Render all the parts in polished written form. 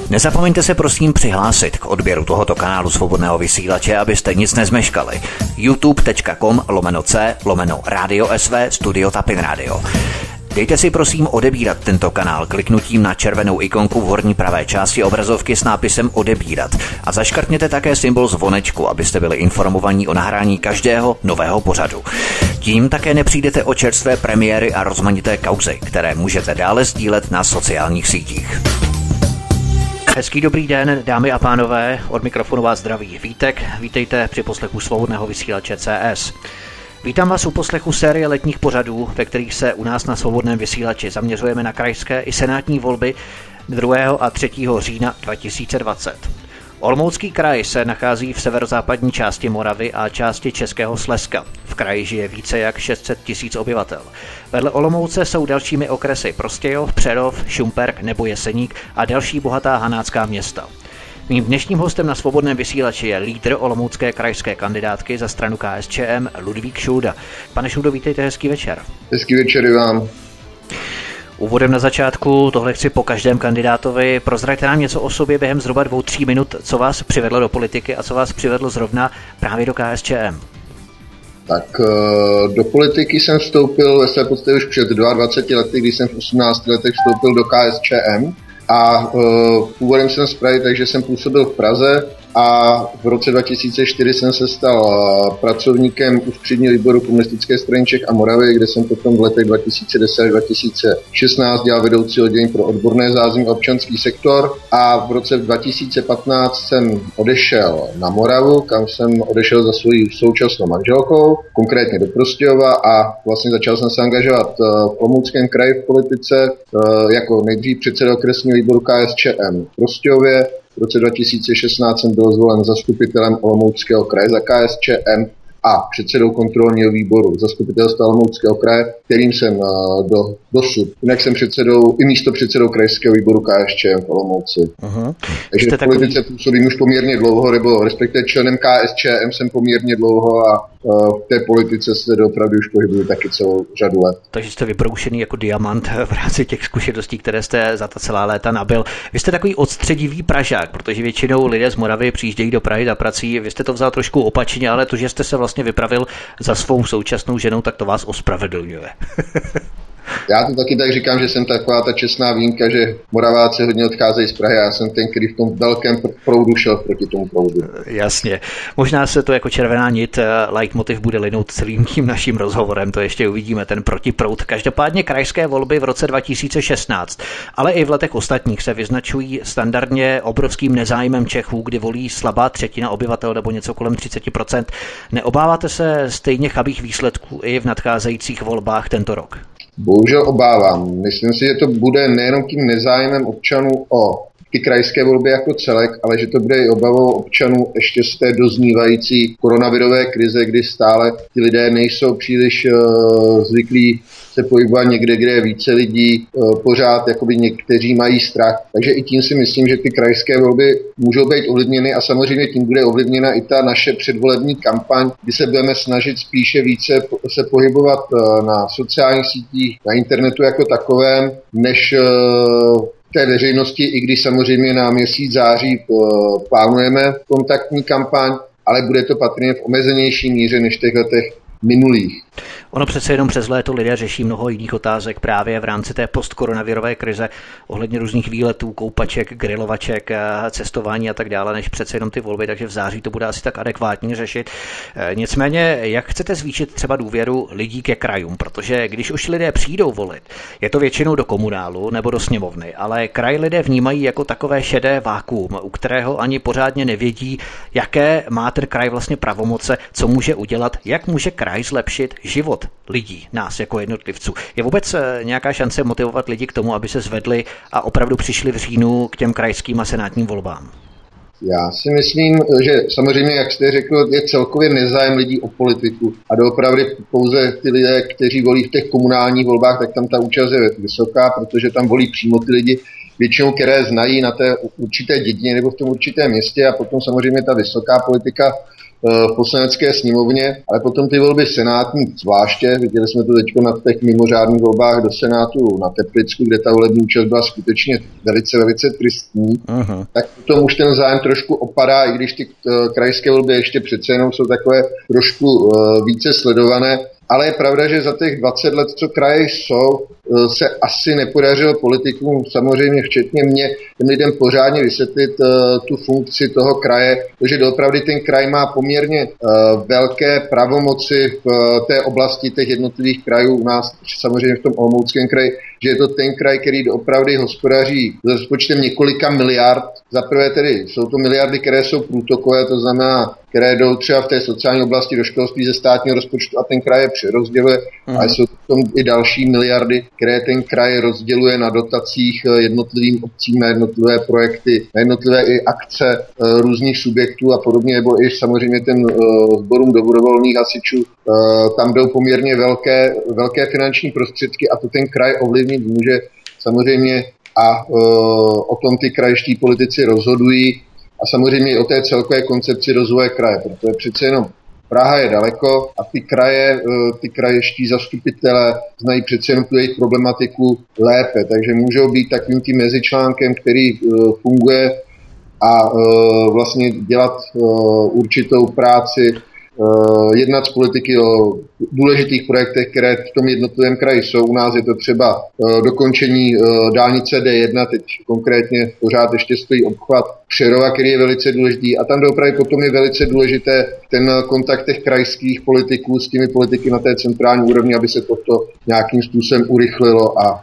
Nezapomeňte se prosím přihlásit k odběru tohoto kanálu Svobodného vysílače, abyste nic nezmeškali. youtube.com/c/Radio SV Studio Tapin Radio. Dejte si prosím odebírat tento kanál kliknutím na červenou ikonku v horní pravé části obrazovky s nápisem odebírat a zaškrtněte také symbol zvonečku, abyste byli informovaní o nahrání každého nového pořadu. Tím také nepřijdete o čerstvé premiéry a rozmanité kauzy, které můžete dále sdílet na sociálních sítích. Hezký dobrý den, dámy a pánové, od mikrofonu vás zdraví Vítek, vítejte při poslechu Svobodného vysílače CS. Vítám vás u poslechu série letních pořadů, ve kterých se u nás na Svobodném vysílači zaměřujeme na krajské i senátní volby 2. a 3. října 2020. Olomoucký kraj se nachází v severozápadní části Moravy a části Českého Slezska. V kraji žije více jak 600 000 obyvatel. Vedle Olomouce jsou dalšími okresy Prostějov, Přerov, Šumperk nebo Jeseník a další bohatá hanácká města. Mým dnešním hostem na Svobodném vysílači je lídr olomoucké krajské kandidátky za stranu KSČM Ludvík Šulda. Pane Šuldo, vítejte, hezký večer. Hezký večer i vám. Úvodem na začátku, tohle chci po každém kandidátovi. Prozraďte nám něco o sobě během zhruba 2-3 minut, co vás přivedlo do politiky a co vás přivedlo zrovna právě do KSČM. Tak do politiky jsem vstoupil ve své podstatě už před 22 lety, když jsem v 18 letech vstoupil do KSČM. A původem jsem z Prahy, takže jsem působil v Praze a v roce 2004 jsem se stal pracovníkem ústředního výboru Komunistické strany Čech a Moravy, kde jsem potom v letech 2010 až 2016 dělal vedoucí oddělení pro odborné zázemí a občanský sektor a v roce 2015 jsem odešel na Moravu, kam jsem odešel za svou současnou manželkou, konkrétně do Prostějova a vlastně začal jsem se angažovat v Olomouckém kraji v politice jako nejdřív předseda okresního výboru KSČM v Prostějově. V roce 2016 jsem byl zvolen zastupitelem Olomouckého kraje za KSČM a předsedou kontrolního výboru zastupitelstva Olomouckého kraje, kterým jsem dosud. Jinak jsem místopředsedou krajského výboru KSČM v Olomouci. Takže v politice působím už poměrně dlouho, nebo respektive členem KSČM jsem poměrně dlouho a v té politice se opravdu už pohybuju taky celou řadu let. Takže jste vybroušený jako diamant v rámci těch zkušeností, které jste za ta celá léta nabyl. Vy jste takový odstředivý Pražák, protože většinou lidé z Moravy přijíždějí do Prahy za prací. Vy jste to vzal trošku opačně, ale to, že jste se vlastně vypravil za svou současnou ženou, tak to vás ospravedlňuje. Já to taky tak říkám, že jsem taková ta čestná výjimka, že Moraváci hodně odcházejí z Prahy, já jsem ten, který v tom velkém proudu šel proti tomu proudu. Jasně. Možná se to jako červená nit, leitmotiv bude linout celým tím naším rozhovorem, to ještě uvidíme, ten protiproud. Každopádně krajské volby v roce 2016, ale i v letech ostatních se vyznačují standardně obrovským nezájmem Čechů, kdy volí slabá třetina obyvatel nebo něco kolem 30%. Neobáváte se stejně chabých výsledků i v nadcházejících volbách tento rok? Bohužel obávám. Myslím si, že to bude nejenom tím nezájmem občanů o ty krajské volby jako celek, ale že to bude i obavou občanů ještě z té doznívající koronavirové krize, kdy stále ti lidé nejsou příliš zvyklí se pohybovat někde, kde je více lidí, pořád jakoby někteří mají strach. Takže i tím si myslím, že ty krajské volby můžou být ovlivněny a samozřejmě tím bude ovlivněna i ta naše předvolební kampaň, kdy se budeme snažit spíše více se pohybovat na sociálních sítích, na internetu jako takovém, než té veřejnosti, i když samozřejmě na měsíc září plánujeme kontaktní kampaň, ale bude to patrně v omezenější míře než v těch letech minulých. Ono přece jenom přes léto lidé řeší mnoho jiných otázek právě v rámci té postkoronavirové krize ohledně různých výletů, koupaček, grilovaček, cestování a tak dále, než přece jenom ty volby, takže v září to bude asi tak adekvátně řešit. Nicméně, jak chcete zvýšit třeba důvěru lidí ke krajům, protože když už lidé přijdou volit, je to většinou do komunálu nebo do sněmovny, ale kraj lidé vnímají jako takové šedé vákuum, u kterého ani pořádně nevědí, jaké má ten kraj vlastně pravomoce, co může udělat, jak může kraj zlepšit život lidí, nás jako jednotlivců. Je vůbec nějaká šance motivovat lidi k tomu, aby se zvedli a opravdu přišli v říjnu k těm krajským a senátním volbám? Já si myslím, že samozřejmě, jak jste řekl, je celkově nezájem lidí o politiku a doopravdy pouze ty lidé, kteří volí v těch komunálních volbách, tak tam ta účast je vysoká, protože tam volí přímo ty lidi, většinou které znají na té určité dědině nebo v tom určitém městě a potom samozřejmě ta vysoká politika v poslanecké sněmovně, ale potom ty volby senátní zvláště, viděli jsme to teď na těch mimořádných volbách do Senátu na Teplicku, kde ta volební účast byla skutečně velice, velice tristní, tak potom už ten zájem trošku opadá, i když ty krajské volby ještě přece jenom jsou takové trošku více sledované. Ale je pravda, že za těch 20 let, co kraje jsou, se asi nepodařilo politikům, samozřejmě včetně mě, těm lidem pořádně vysvětlit tu funkci toho kraje, protože doopravdy ten kraj má poměrně velké pravomoci v té oblasti těch jednotlivých krajů u nás, samozřejmě v tom Olomouckém kraji, že je to ten kraj, který doopravdy hospodaří s rozpočtem několika miliard. Zaprvé tedy jsou to miliardy, které jsou průtokové, to znamená, které jdou třeba v té sociální oblasti do školství ze státního rozpočtu a ten kraj je přerozděluje. A jsou tam i další miliardy, které ten kraj rozděluje na dotacích jednotlivým obcím, na jednotlivé projekty, na jednotlivé i akce různých subjektů a podobně, nebo i samozřejmě ten sborům dobrovolných hasičů. Tam jdou poměrně velké finanční prostředky a to ten kraj ovlivnit může samozřejmě a o tom ty krajští politici rozhodují a samozřejmě i o té celkové koncepci rozvoje kraje, protože přece jenom Praha je daleko a ty krajští zastupitelé znají přece jenom tu jejich problematiku lépe, takže můžou být takovým tím mezičlánkem, který funguje a vlastně dělat určitou práci, jednat s politiky o důležitých projektech, které v tom jednotlivém kraji jsou. U nás je to třeba dokončení dálnice D1, teď konkrétně pořád ještě stojí obchvat Přerova, který je velice důležitý a tam doopravdy potom je velice důležité ten kontakt těch krajských politiků s těmi politiky na té centrální úrovni, aby se toto nějakým způsobem urychlilo a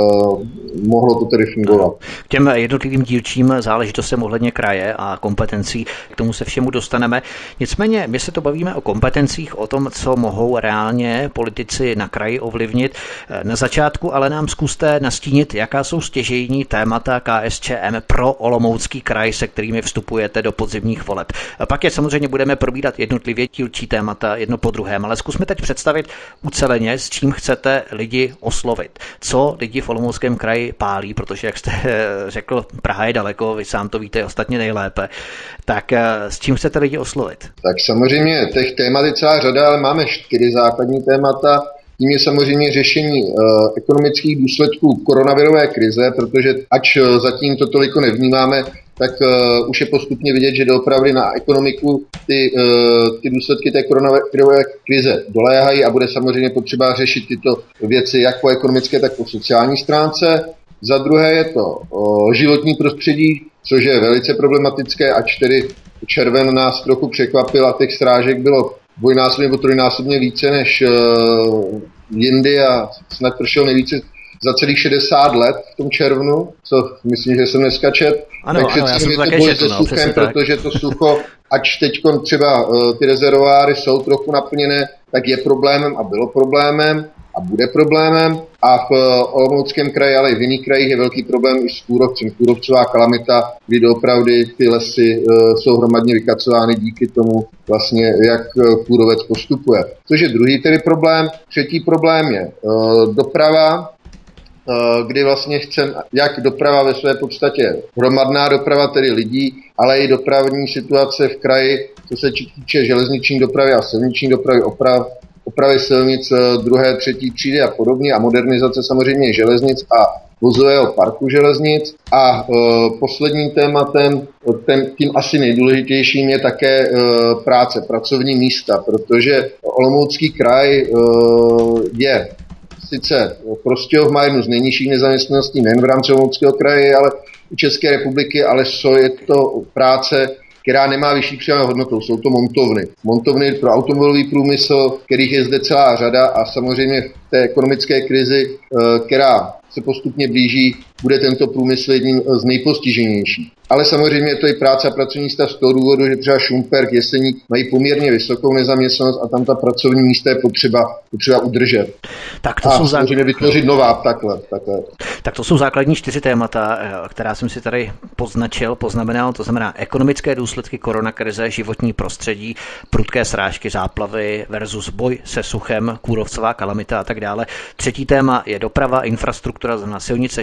mohlo to tedy fungovat. K těm jednotlivým dílčím záležitostem ohledně kraje a kompetencí, k tomu se všemu dostaneme. Nicméně my se to bavíme o kompetencích, o tom, co mohou reálně politici na kraji ovlivnit. Na začátku ale nám zkuste nastínit, jaká jsou stěžejní témata KSČM pro Olomoucký kraj, se kterými vstupujete do podzimních voleb. Pak je samozřejmě budeme probírat jednotlivě dílčí témata jedno po druhém, ale zkusme teď představit uceleně, s čím chcete lidi oslovit. Co lidi v Olomouckém kraji pálí, protože jak jste řekl, Praha je daleko, vy sám to víte ostatně nejlépe. Tak s čím chcete lidi oslovit? Tak samozřejmě těch témat je celá řada, ale máme 4 základní témata. Tím je samozřejmě řešení ekonomických důsledků koronavirové krize, protože ač zatím to toliko nevnímáme, tak už je postupně vidět, že doopravdy na ekonomiku ty důsledky té koronavirové krize doléhají a bude samozřejmě potřeba řešit tyto věci jak po ekonomické, tak po sociální stránce. Za druhé je to životní prostředí, což je velice problematické, ač tedy červen nás trochu překvapil a těch srážek bylo dvojnásobně nebo trojnásobně více než jindy a snad pršel nejvíce za celých 60 let v tom červnu, co myslím, že jsem dneska čet. Takže já jsem to také četl, protože to sucho, ač teď třeba ty rezervoáry jsou trochu naplněné, tak je problémem a bylo problémem a bude problémem. A v Olomouckém kraji, ale i v jiných krajích je velký problém i s kůrovcem. Kůrovcová kalamita, kdy doopravdy ty lesy jsou hromadně vykacovány díky tomu vlastně, jak kůrovec postupuje. Což je druhý tedy problém. Třetí problém je doprava, kdy vlastně chceme, jak doprava ve své podstatě hromadná doprava, tedy lidí, ale i dopravní situace v kraji, co se týče železniční dopravy a silniční dopravy, opravy silnic 2., 3. třídy a podobně a modernizace samozřejmě železnic a vozového parku železnic. A posledním tématem, tím asi nejdůležitějším je také práce, pracovní místa, protože Olomoucký kraj je sice Prostějov má jednu z nejnižších nezaměstnaností nejen v rámci Olomouckého kraje, ale i České republiky, ale je to práce, která nemá vyšší přidanou hodnotu. Jsou to montovny. Montovny pro automobilový průmysl, kterých je zde celá řada a samozřejmě v té ekonomické krizi, která se postupně blíží, bude tento průmysl jedním z nejpostiženějších. Ale samozřejmě je to i práce a pracovní místa z toho důvodu, že třeba Šumperk, Jeseník mají poměrně vysokou nezaměstnanost a tam ta pracovní místa je potřeba udržet. Tak to jsou samozřejmě vytvořit nová takhle. Tak to jsou základní 4 témata, která jsem si tady poznamenal, to znamená ekonomické důsledky koronakrize, životní prostředí, prudké srážky, záplavy versus boj se suchem, kůrovcová kalamita a tak dále. Třetí téma je doprava, infrastruktura, znamená silnice, železnice,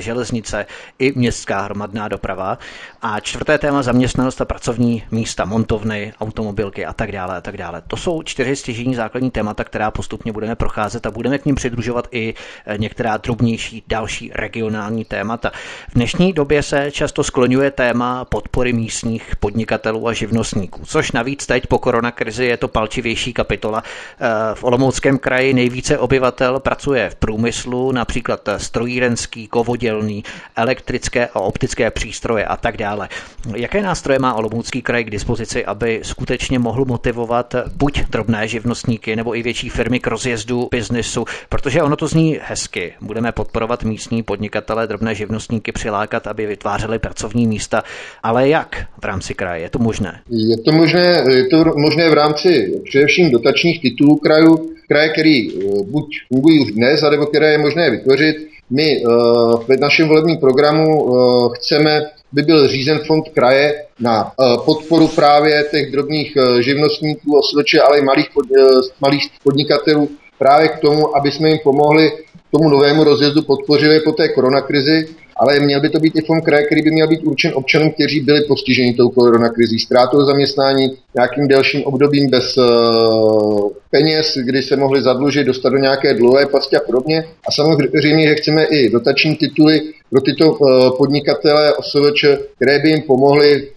silnice i městská hromadná doprava. A čtvrté téma zaměstnanost a pracovní místa, montovny, automobilky a tak dále a tak dále. To jsou 4 stěžejní základní témata, která postupně budeme procházet a budeme k nim přidružovat i některá drobnější další regionální témata. V dnešní době se často skloňuje téma podpory místních podnikatelů a živnostníků, což navíc teď po koronakrizi je to palčivější kapitola. V Olomouckém kraji nejvíce obyvatel pracuje v průmyslu, například strojírenský, kovodělný, elektrické a optické přístroje a tak dále. Jaké nástroje má Olomoucký kraj k dispozici, aby skutečně mohl motivovat buď drobné živnostníky nebo i větší firmy k rozjezdu biznisu, protože ono to zní hezky. Budeme podporovat místní podnikatele, drobné živnostníky, přilákat, aby vytvářeli pracovní místa, ale jak v rámci kraje? Je to možné? Je to možné v rámci především dotačních titulů kraje, který buď fungují už dnes, anebo které je možné vytvořit. My v našem volebním programu chceme, by byl řízen fond kraje na podporu právě těch drobných živnostníků, OSVČ, ale i malých podnikatelů právě k tomu, aby jsme jim pomohli tomu novému rozjezdu, podpořili po té koronakrizi, ale měl by to být i fond kraje, který by měl být určen občanům, kteří byli postiženi tou koronakrizí, ztrátou zaměstnání, nějakým delším obdobím bez peněz, kdy se mohli zadlužit, dostat do nějaké dluhové pasti a podobně. A samozřejmě, že chceme i dotační tituly pro tyto podnikatele, OSVČ, které by jim pomohly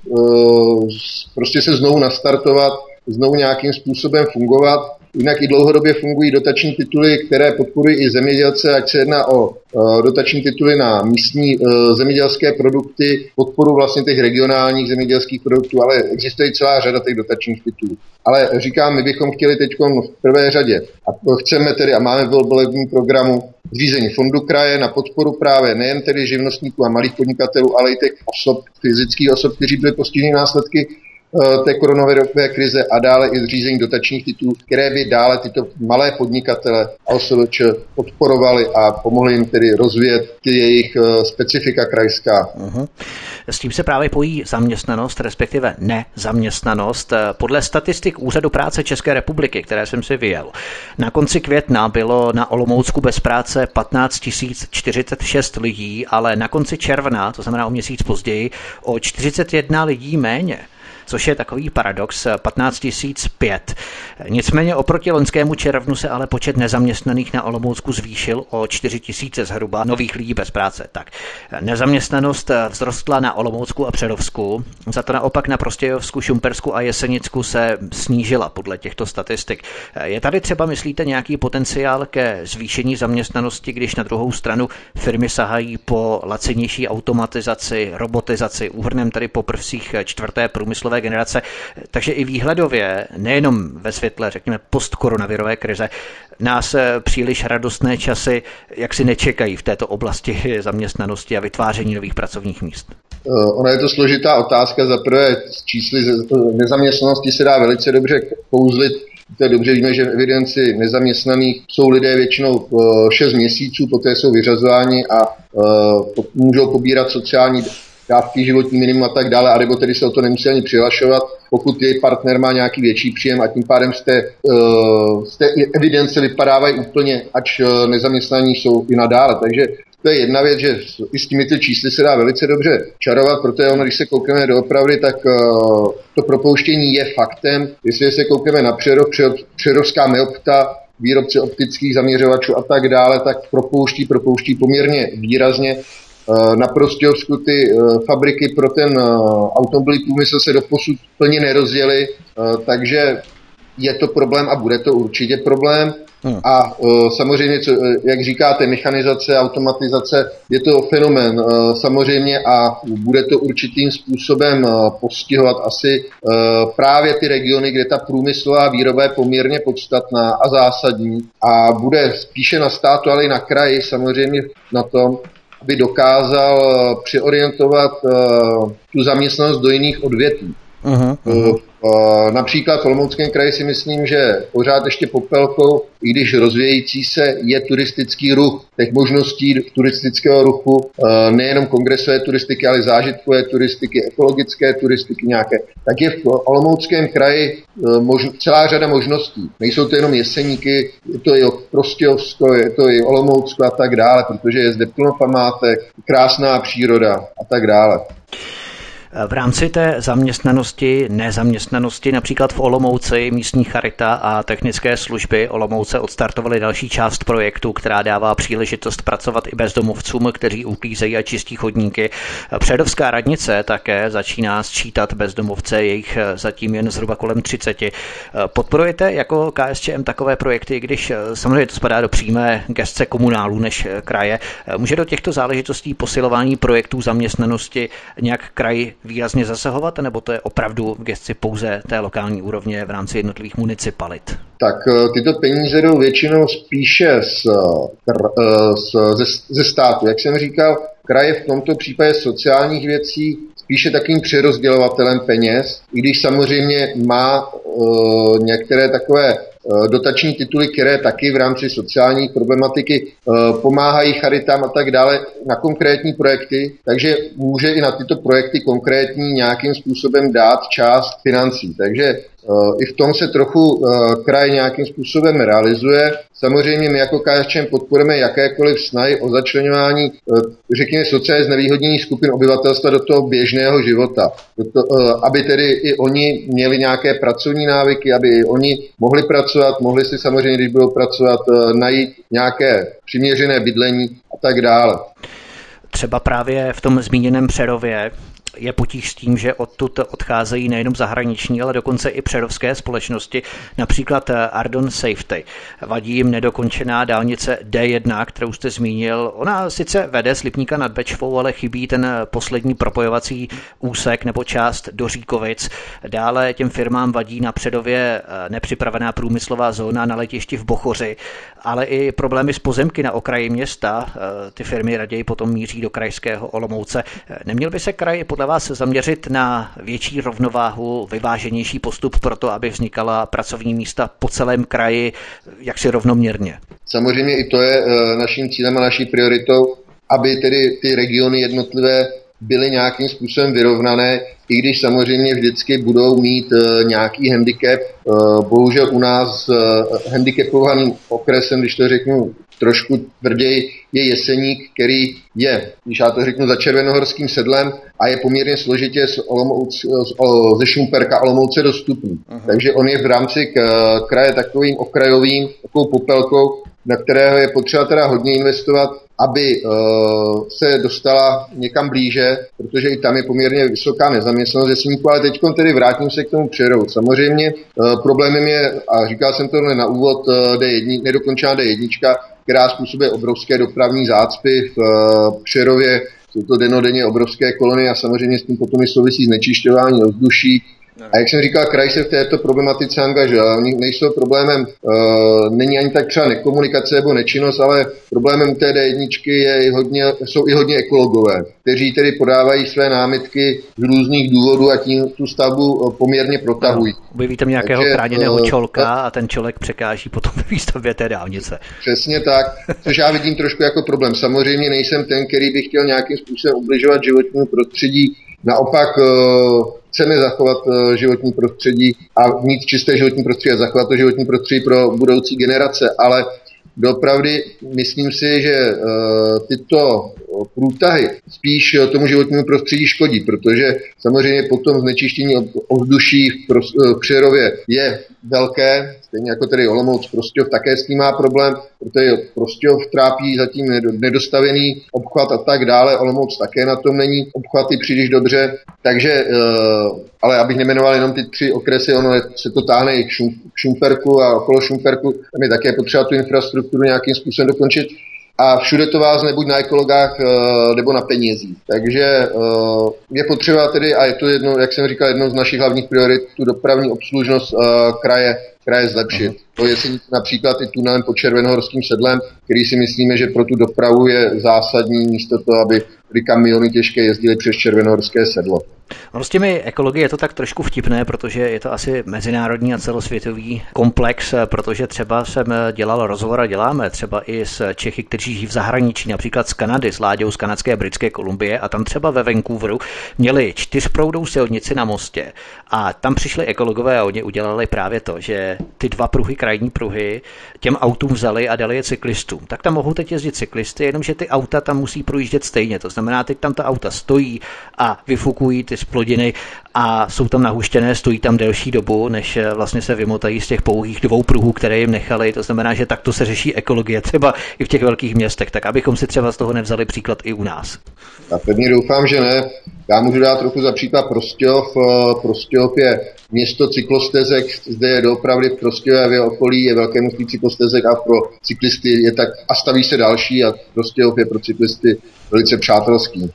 prostě se znovu nastartovat, znovu nějakým způsobem fungovat. Jinak i dlouhodobě fungují dotační tituly, které podporují i zemědělce, ať se jedná o dotační tituly na místní zemědělské produkty, podporu vlastně těch regionálních zemědělských produktů, ale existuje celá řada těch dotačních titulů. Ale říkám, my bychom chtěli teď v prvé řadě a chceme tedy a máme v volebním programu zřízení fondu kraje na podporu právě nejen tedy živnostníků a malých podnikatelů, ale i těch fyzických osob, kteří byli postiženi následky té koronavirové krize a dále i zřízení dotačních titulů, které by dále tyto malé podnikatele a OSVČ podporovali a pomohli jim tedy rozvíjet ty jejich specifika krajská. S tím se právě pojí zaměstnanost, respektive nezaměstnanost. Podle statistik Úřadu práce České republiky, které jsem si vyjel, na konci května bylo na Olomoucku bez práce 15 046 lidí, ale na konci června, to znamená o měsíc později, o 41 lidí méně, což je takový paradox, 15 005. Nicméně oproti loňskému červnu se ale počet nezaměstnaných na Olomoucku zvýšil o 4 000 zhruba nových lidí bez práce. Tak nezaměstnanost vzrostla na Olomoucku a Přerovsku, za to naopak na Prostějovsku, Šumpersku a Jesenicku se snížila podle těchto statistik. Je tady třeba, myslíte, nějaký potenciál ke zvýšení zaměstnanosti, když na druhou stranu firmy sahají po lacinější automatizaci, robotizaci, úhrnem tady po prvcích 4. průmyslové generace, takže i výhledově, nejenom ve světle, řekněme, postkoronavirové krize, nás příliš radostné časy jaksi nečekají v této oblasti zaměstnanosti a vytváření nových pracovních míst. Ona je to složitá otázka. Za prvé s čísly nezaměstnanosti se dá velice dobře kouzlit. To je dobře, víme, že v evidenci nezaměstnaných jsou lidé většinou 6 měsíců, poté jsou vyřazováni a můžou pobírat sociální dávky, životní minimum a tak dále, anebo tedy se o to nemusí ani přihlašovat, pokud její partner má nějaký větší příjem a tím pádem z té evidence vypadávají úplně, ač nezaměstnaní jsou i nadále. Takže to je jedna věc, že i s těmito čísly se dá velice dobře čarovat, protože ono, když se koukneme doopravdy, tak to propouštění je faktem. Jestli se koukneme na Přerovská Meopta, výrobce optických zaměřovačů a tak dále, tak propouští poměrně výrazně. Na Prostějovsku ty fabriky pro ten automobilový průmysl se doposud plně nerozjely, takže je to problém a bude to určitě problém. A samozřejmě, jak říkáte, mechanizace, automatizace, je to fenomén samozřejmě a bude to určitým způsobem postihovat asi právě ty regiony, kde ta průmyslová výroba je poměrně podstatná a zásadní a bude spíše na státu, ale i na kraji samozřejmě na tom, aby dokázal přeorientovat tu zaměstnanost do jiných odvětví. Například v Olomouckém kraji si myslím, že pořád ještě popelkou i když rozvíjející se je turistický ruch. Těch možností turistického ruchu, nejenom kongresové turistiky, ale zážitkové turistiky, ekologické turistiky nějaké, tak je v Olomouckém kraji celá řada možností. Nejsou to jenom Jeseníky, je to i Prostějovsko, je to i Olomoucko a tak dále, protože je zde plno památek, krásná příroda a tak dále. V rámci té zaměstnanosti, nezaměstnanosti, například v Olomouci místní charita a technické služby Olomouce odstartovaly další část projektu, která dává příležitost pracovat i bezdomovcům, kteří uklízejí a čistí chodníky. Přerovská radnice také začíná sčítat bezdomovce, jejich zatím jen zhruba kolem 30. Podporujete jako KSČM takové projekty, když samozřejmě to spadá do přímé gesce komunálů než kraje? Může do těchto záležitostí posilování projektů zaměstnanosti nějak kraj výrazně zasahovat, nebo to je opravdu v gesci pouze té lokální úrovně v rámci jednotlivých municipalit? Tak tyto peníze jdou většinou spíše ze státu. Jak jsem říkal, kraj je v tomto případě sociálních věcí spíše takovým přerozdělovatelem peněz, i když samozřejmě má některé takové dotační tituly, které taky v rámci sociální problematiky pomáhají charitám a tak dále na konkrétní projekty, takže může i na tyto projekty konkrétní nějakým způsobem dát část financí. Takže i v tom se trochu kraj nějakým způsobem realizuje. Samozřejmě my jako KSČM podporujeme jakékoliv snahy o začleňování, řekněme, sociálně znevýhodněných skupin obyvatelstva do toho běžného života. Aby tedy i oni měli nějaké pracovní návyky, aby i oni mohli pracovat, mohli si samozřejmě, když budou pracovat, najít nějaké přiměřené bydlení a tak dále. Třeba právě v tom zmíněném Přerově je potíž s tím, že odtud odcházejí nejenom zahraniční, ale dokonce i přerovské společnosti, například Ardon Safety. Vadí jim nedokončená dálnice D1, kterou jste zmínil. Ona sice vede z Lipníka nad Bečvou, ale chybí ten poslední propojovací úsek nebo část do Říkovic. Dále těm firmám vadí na Přerově nepřipravená průmyslová zóna na letišti v Bochoři, ale i problémy s pozemky na okraji města. Ty firmy raději potom míří do krajského Olomouce. Neměl by se kraj podle vás zaměřit na větší rovnováhu, vyváženější postup pro to, aby vznikala pracovní místa po celém kraji jaksi rovnoměrně? Samozřejmě i to je naším cílem a naší prioritou, aby tedy ty regiony jednotlivé byly nějakým způsobem vyrovnané, i když samozřejmě vždycky budou mít nějaký handicap. Bohužel u nás handicapovaným okresem, když to řeknu trošku tvrději, je Jeseník, který je, když já to řeknu, za Červenohorským sedlem a je poměrně složitě ze Šumperka Olomouce dostupný. Takže on je v rámci kraje takovým okrajovým, takovou popelkou, na kterého je potřeba teda hodně investovat, aby se dostala někam blíže, protože i tam je poměrně vysoká nezaměstnanost Jeseníku, ale teď tedy vrátím se k tomu Přerovu. Samozřejmě problémem je, a říkal jsem to na úvod, nedokončená D1, která způsobuje obrovské dopravní zácpy v Přerově. Jsou to dennodenně obrovské kolony a samozřejmě s tím potom i souvisí znečišťování ovzduší. A jak jsem říkal, kraj se v této problematice angažuje. Oni nejsou problémem, není ani tak třeba nekomunikace nebo nečinnost, ale problémem té D1 jsou i hodně ekologové, kteří tedy podávají své námitky z různých důvodů a tím tu stavbu poměrně protahují. Objeví tam nějakého chráněného čolka a ten čolek překáží potom ve výstavbě té dálnice. Přesně tak, což já vidím trošku jako problém. Samozřejmě nejsem ten, který by chtěl nějakým způsobem ubližovat životnímu prostředí. Naopak chceme zachovat životní prostředí a mít čisté životní prostředí a zachovat to životní prostředí pro budoucí generace, ale doopravdy myslím si, že tyto průtahy spíš tomu životnímu prostředí škodí, protože samozřejmě potom znečištění ovzduší v Přerově je velké, stejně jako tedy Olomouc, Prostějov také s tím má problém, protože Prostějov trápí zatím nedostavený obchvat a tak dále, Olomouc také na tom není obchvaty příliš dobře, takže, ale abych nemenoval jenom ty 3 okresy, ono se to táhne i k Šumperku a okolo Šumperku, tam je také potřeba tu infrastrukturu nějakým způsobem dokončit. A všude to vázne buď na ekologách nebo na penězích. Takže je potřeba tedy, a je to jedno, jak jsem říkal, jednou z našich hlavních priorit, tu dopravní obslužnost kraje zlepšit. To je například i tunelem pod Červenohorským sedlem, který si myslíme, že pro tu dopravu je zásadní místo toho, aby kamiony těžké jezdily přes Červenohorské sedlo. No s těmi ekologií je to tak trošku vtipné, protože je to asi mezinárodní a celosvětový komplex, protože třeba jsem dělal rozhovor a děláme třeba i s Čechy, kteří žijí v zahraničí, například z Kanady, s Láďou z kanadské a britské Kolumbie, a tam třeba ve Vancouveru měli 4proudou silnici na mostě a tam přišli ekologové a oni udělali právě to, že ty 2 pruhy, krajní pruhy, těm autům vzali a dali je cyklistům. Tak tam mohou teď jezdit cyklisty, jenomže ty auta tam musí projíždět stejně. To znamená, teď tam ta auta stojí a vyfukují ty splodiny a jsou tam nahuštěné, stojí tam delší dobu, než vlastně se vymotají z těch pouhých 2 pruhů, které jim nechali. To znamená, že takto se řeší ekologie třeba i v těch velkých městech. Tak abychom si třeba z toho nevzali příklad i u nás. Já pevně doufám, že ne. Já můžu dát trochu za příklad Prostějov. Prostějov je město cyklostezek, zde je doopravdy v Prostějově a v jeho okolí je velké množství cyklostezek a pro cyklisty je tak a staví se další a Prostějov je pro cyklisty velice přátelský.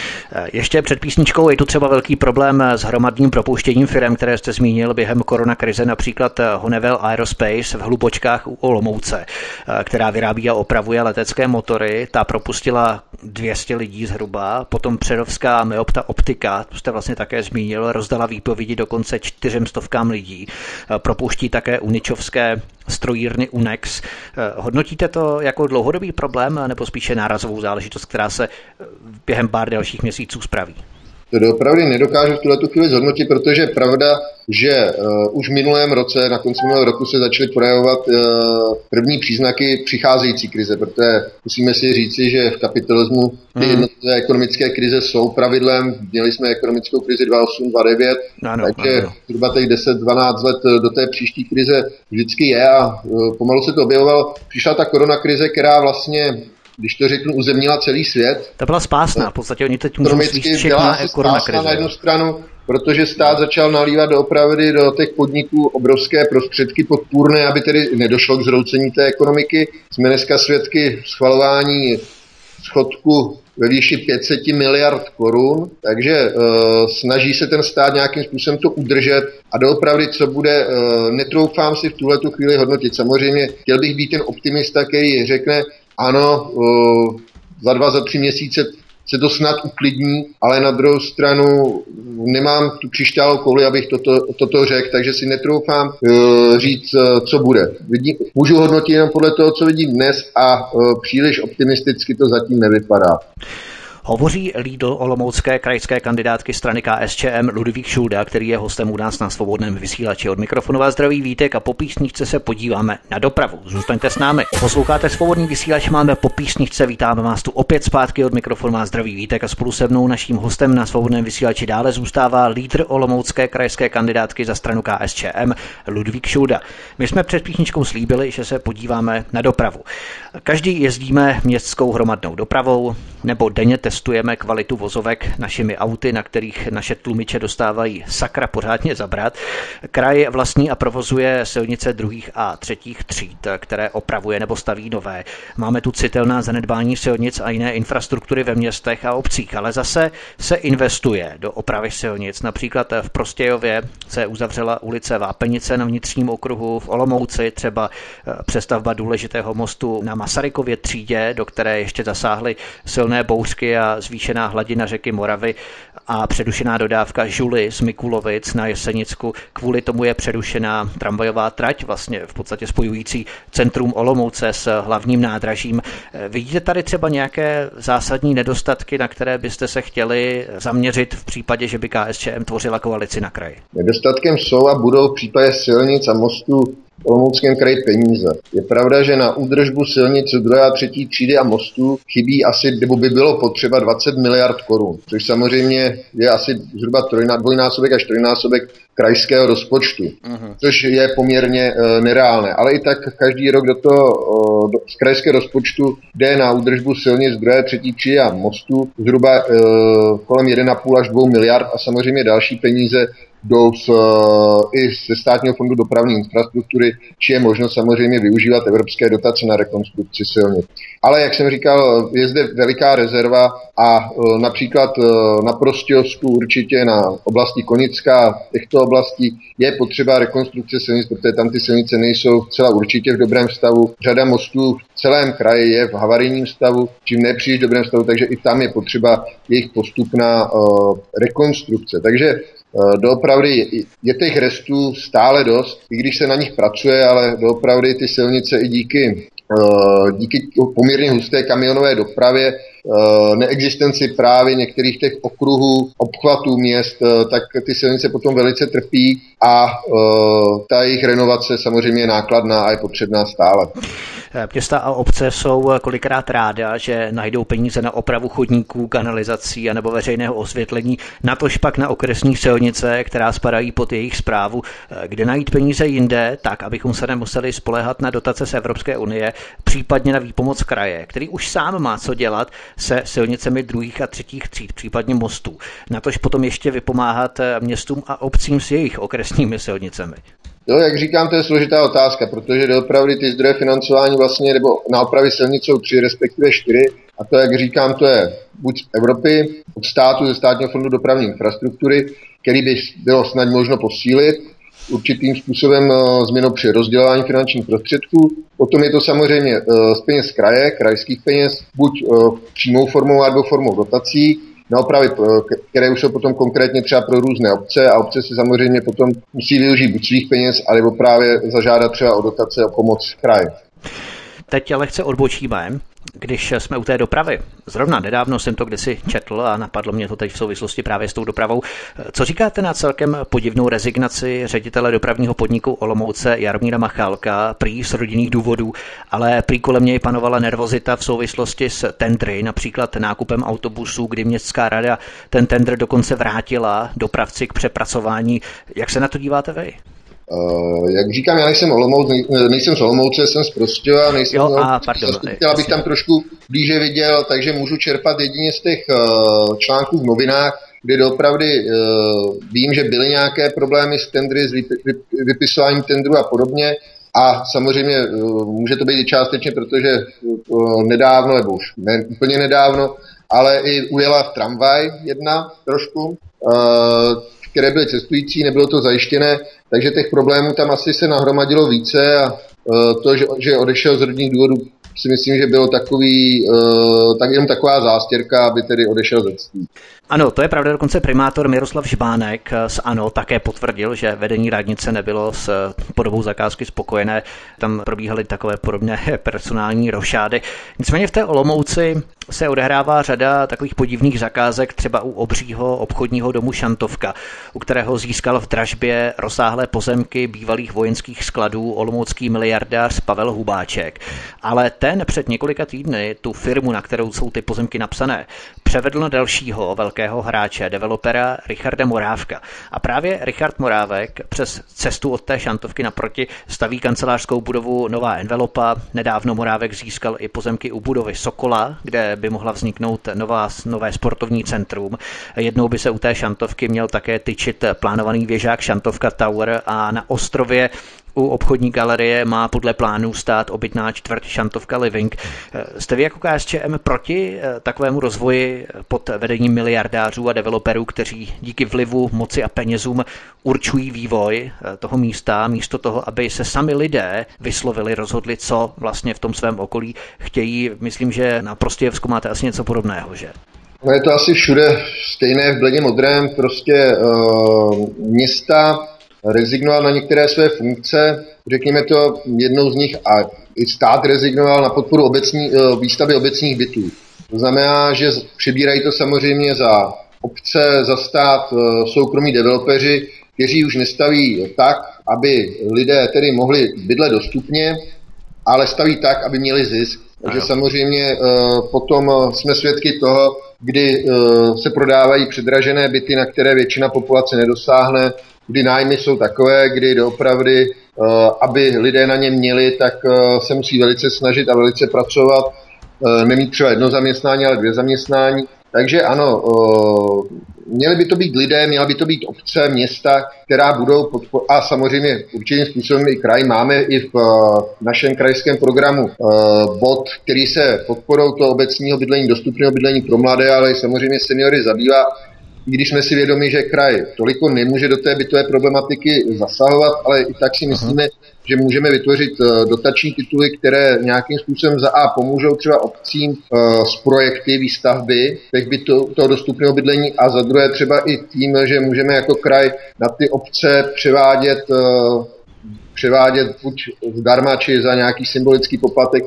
Ještě před písničkou je tu třeba velký problém s hromadným propouštěním firem, které jste zmínil během koronakrize, například Honeywell Aerospace v Hlubočkách u Olomouce, která vyrábí a opravuje letecké motory. Ta propustila 200 lidí zhruba, potom přerovská Meopta Optika, to jste vlastně také zmínil, rozdala výpovědi dokonce 400 lidí. Propouští také uničovské strojírny Unex. Hodnotíte to jako dlouhodobý problém nebo spíše nárazovou záležitost, která se během pár dalších měsíců spraví? To doopravdy nedokážu v tuhletu chvíli zhodnotit, protože je pravda, že už v minulém roce, na konci minulého roku se začaly projevovat první příznaky přicházející krize, protože musíme si říci, že v kapitalismu ty jednotlivé ekonomické krize jsou pravidlem. Měli jsme ekonomickou krizi 2008, 2009, takže zhruba těch 10-12 let do té příští krize vždycky je a pomalu se to objevovalo. Přišla ta koronakrize, která vlastně, když to řeknu, uzemnila celý svět. To byla spásná, v podstatě oni teď můžou svíst všechna koronakrize. Na jednu stranu, protože stát začal nalívat doopravdy do těch podniků obrovské prostředky podpůrné, aby tedy nedošlo k zhroucení té ekonomiky. Jsme dneska svědky schvalování schodku ve výši 500 miliard korun, takže snaží se ten stát nějakým způsobem to udržet a doopravdy, co bude, netroufám si v tuhletu chvíli hodnotit. Samozřejmě chtěl bych být ten optimista, který řekne, ano, za 2, za 3 měsíce se to snad uklidní, ale na druhou stranu nemám tu křišťálovou kouli, abych toto řekl, takže si netroufám říct, co bude. Můžu hodnotit jenom podle toho, co vidím dnes a příliš optimisticky to zatím nevypadá. Hovoří lídl olomoucké krajské kandidátky strany KSČM Ludvík Šulda, který je hostem u nás na Svobodném vysílači. Od mikrofonu vás zdraví Vítek a po písničce se podíváme na dopravu. Zůstaňte s námi. Posloucháte Svobodný vysílač, máme po písničce, vítáme vás tu opět zpátky, od mikrofonu vás zdraví Vítek a spolu se mnou naším hostem na Svobodném vysílači dále zůstává lídr olomoucké krajské kandidátky za stranu KSČM Ludvík Šulda. My jsme před písničkou slíbili, že se podíváme na dopravu. Každý jezdíme městskou hromadnou dopravou nebo denně testujeme kvalitu vozovek našimi auty, na kterých naše tlumiče dostávají sakra pořádně zabrat. Kraj vlastní a provozuje silnice 2. a 3. tříd, které opravuje nebo staví nové. Máme tu citelná zanedbání silnic a jiné infrastruktury ve městech a obcích, ale zase se investuje do opravy silnic. Například v Prostějově se uzavřela ulice Vápenice na vnitřním okruhu, v Olomouci třeba přestavba důležitého mostu na Masarykově třídě, do které ještě zasáhly silné bouřky a zvýšená hladina řeky Moravy a přerušená dodávka žuly z Mikulovic na Jesenicku. Kvůli tomu je přerušená tramvajová trať, vlastně v podstatě spojující centrum Olomouce s hlavním nádražím. Vidíte tady třeba nějaké zásadní nedostatky, na které byste se chtěli zaměřit v případě, že by KSČM tvořila koalici na kraji? Nedostatkem jsou a budou v případě silnic a mostů v Olomouckém kraji peníze. Je pravda, že na údržbu silnic 2. a 3. třídy a mostů chybí asi, nebo by bylo potřeba 20 miliard korun, což samozřejmě je asi zhruba dvojnásobek až trojnásobek krajského rozpočtu, což je poměrně nereálné. Ale i tak každý rok z krajského rozpočtu jde na údržbu silnic 2. 3. třídy a mostů zhruba kolem 1,5 až 2 miliard a samozřejmě další peníze jdou i ze Státního fondu dopravní infrastruktury, či je možno samozřejmě využívat evropské dotace na rekonstrukci silnic. Ale jak jsem říkal, je zde veliká rezerva a například na Prostějovsku, určitě na oblasti Konická, těchto oblastí je potřeba rekonstrukce silnic, protože tam ty silnice nejsou celá určitě v dobrém stavu. Řada mostů v celém kraji je v havarijním stavu, čím nepříliš dobrém stavu, takže i tam je potřeba jejich postupná rekonstrukce. Takže doopravdy je těch restů stále dost, i když se na nich pracuje, ale doopravdy ty silnice i díky poměrně husté kamionové dopravě, neexistenci právě některých těch okruhů, obchvatů měst, tak ty silnice potom velice trpí a ta jejich renovace samozřejmě je nákladná a je potřebná stále. Města a obce jsou kolikrát ráda, že najdou peníze na opravu chodníků, kanalizací a nebo veřejného osvětlení, natož pak na okresní silnice, která spadají pod jejich správu. Kde najít peníze jinde, tak abychom se nemuseli spoléhat na dotace z Evropské unie, případně na výpomoc kraje, který už sám má co dělat se silnicemi druhých a třetích tříd, případně mostů. Natož potom ještě vypomáhat městům a obcím s jejich okresními silnicemi. Jo, jak říkám, to je složitá otázka, protože doopravdy ty zdroje financování vlastně, nebo na opravy silnic jsou 3, respektive 4, a to, jak říkám, to je buď z Evropy, od státu, ze Státního fondu dopravní infrastruktury, který by bylo snad možno posílit určitým způsobem změnou při rozdělování finančních prostředků. Potom je to samozřejmě z peněz kraje, krajských peněz, buď přímou formou nebo formou dotací, na opravy, které už jsou potom konkrétně třeba pro různé obce a obce si samozřejmě potom musí využít buď svých peněz, alebo právě zažádat třeba o dotace, o pomoc kraje. Teď lehce odbočíme, když jsme u té dopravy. Zrovna nedávno jsem to kdysi četl a napadlo mě to teď v souvislosti právě s tou dopravou. Co říkáte na celkem podivnou rezignaci ředitele dopravního podniku Olomouce Jaromíra Machálka, prý z rodinných důvodů, ale prý kolem něj panovala nervozita v souvislosti s tendry, například nákupem autobusů, kdy městská rada ten tendr dokonce vrátila dopravci k přepracování. Jak se na to díváte vy? Jak říkám, já nejsem z Olomouce, jsem z Prostějova, chtěl bych tam trošku blíže viděl, takže můžu čerpat jedině z těch článků v novinách, kde doopravdy vím, že byly nějaké problémy s tendry, s vypisováním tendru a podobně. A samozřejmě může to být i částečně, protože nedávno, nebo už ne úplně nedávno, ale i ujela v tramvaj jedna trošku, které byly cestující, nebylo to zajištěné, takže těch problémů tam asi se nahromadilo více a to, že odešel z rodinných důvodů, si myslím, že bylo tak jenom taková zástěrka, aby tedy odešel ze ctí. Ano, to je pravda, dokonce primátor Miroslav Žbánek z ANO také potvrdil, že vedení radnice nebylo s podobou zakázky spokojené. Tam probíhaly takové podobné personální rošády. Nicméně v té Olomouci se odehrává řada takových podivných zakázek, třeba u obřího obchodního domu Šantovka, u kterého získal v dražbě rozsáhlé pozemky bývalých vojenských skladů olomoucký miliardář Pavel Hubáček. Ale ten před několika týdny tu firmu, na kterou jsou ty pozemky napsané, převedl na dalšího velkého hráče, developera Richarda Morávka. A právě Richard Morávek přes cestu od té Šantovky naproti staví kancelářskou budovu Nová Envelopa. Nedávno Morávek získal i pozemky u budovy Sokola, kde by mohla vzniknout nové sportovní centrum. Jednou by se u té Šantovky měl také tyčit plánovaný věžák Šantovka Tower a na ostrově u obchodní galerie má podle plánů stát obytná čtvrť Šantovka Living. Jste vy jako KSČM proti takovému rozvoji pod vedením miliardářů a developerů, kteří díky vlivu, moci a penězům určují vývoj toho místa, místo toho, aby se sami lidé vyslovili, rozhodli, co vlastně v tom svém okolí chtějí? Myslím, že na Prostějovsku máte asi něco podobného, že? No je to asi všude stejné v bledě modrém, prostě města rezignoval na některé své funkce, řekněme to jednou z nich, a i stát rezignoval na podporu výstavby obecních bytů. To znamená, že přibírají to samozřejmě za obce, za stát, soukromí developeři, kteří už nestaví tak, aby lidé tedy mohli bydlet dostupně, ale staví tak, aby měli zisk. Takže samozřejmě potom jsme svědky toho, kdy se prodávají předražené byty, na které většina populace nedosáhne, kdy nájmy jsou takové, kdy doopravdy, aby lidé na ně měli, tak se musí velice snažit a velice pracovat, nemít třeba jedno zaměstnání, ale 2 zaměstnání. Takže ano, měly by to být lidé, měla by to být obce, města, která budou a samozřejmě určitým způsobem i kraj. Máme i v našem krajském programu bod, který se podporou toho obecního bydlení, dostupného bydlení pro mladé, ale i samozřejmě seniory zabývá. I když jsme si vědomi, že kraj toliko nemůže do té bytové problematiky zasahovat, ale i tak si myslíme, že můžeme vytvořit dotační tituly, které nějakým způsobem za A pomůžou třeba obcím z projekty výstavby toho dostupného bydlení a za druhé třeba i tím, že můžeme jako kraj na ty obce převádět buď zdarma, či za nějaký symbolický poplatek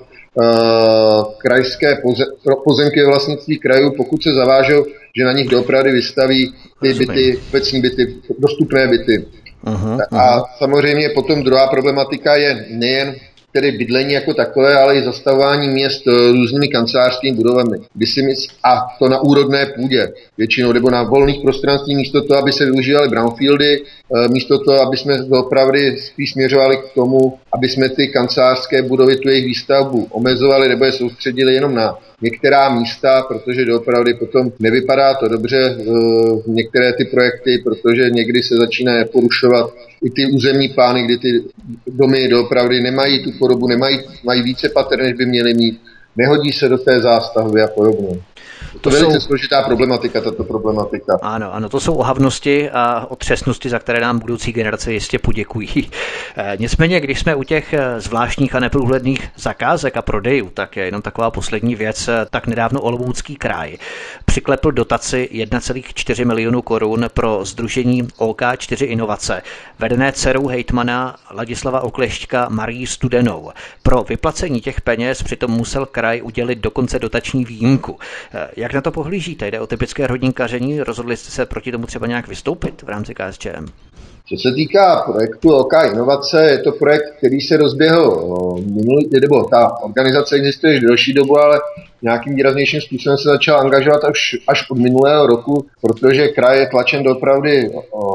krajské pozemky ve vlastnictví krajů, pokud se zavážou, že na nich doopravdy vystaví ty byty, obecní byty, dostupné byty. A samozřejmě potom druhá problematika je nejen tedy bydlení jako takové, ale i zastavování měst různými kancelářskými budovami. A to na úrodné půdě většinou, nebo na volných prostranstvích, místo toho, aby se využívaly brownfieldy, místo toho, aby jsme doopravdy spíš směřovali k tomu, aby jsme ty kancelářské budovy, tu jejich výstavbu omezovali nebo je soustředili jenom na některá místa, protože doopravdy potom nevypadá to dobře některé ty projekty, protože někdy se začíná porušovat i ty územní plány, kdy ty domy doopravdy nemají tu podobu, mají více pater, než by měly mít, nehodí se do té zástavby a podobně. To je velice složitá problematika, tato problematika. Ano, to jsou ohavnosti a otřesnosti, za které nám budoucí generace jistě poděkují. Nicméně, když jsme u těch zvláštních a neprůhledných zakázek a prodejů, tak je jenom taková poslední věc, tak nedávno Olomoucký kraj přiklepl dotaci 1,4 milionu korun pro sdružení OK4 Inovace, vedené dcerou hejtmana Ladislava Oklešťka Marii Studenou. Pro vyplacení těch peněz přitom musel kraj udělit dokonce dotační výjimku. Jak na to pohlížíte? Jde o typické rodinkaření? Rozhodli jste se proti tomu třeba nějak vystoupit v rámci KSČM? Co se týká projektu OK Inovace, je to projekt, který se rozběhl nebo ta organizace existuje již delší dobu, ale nějakým výraznějším způsobem se začal angažovat až od minulého roku, protože kraj je tlačen doopravdy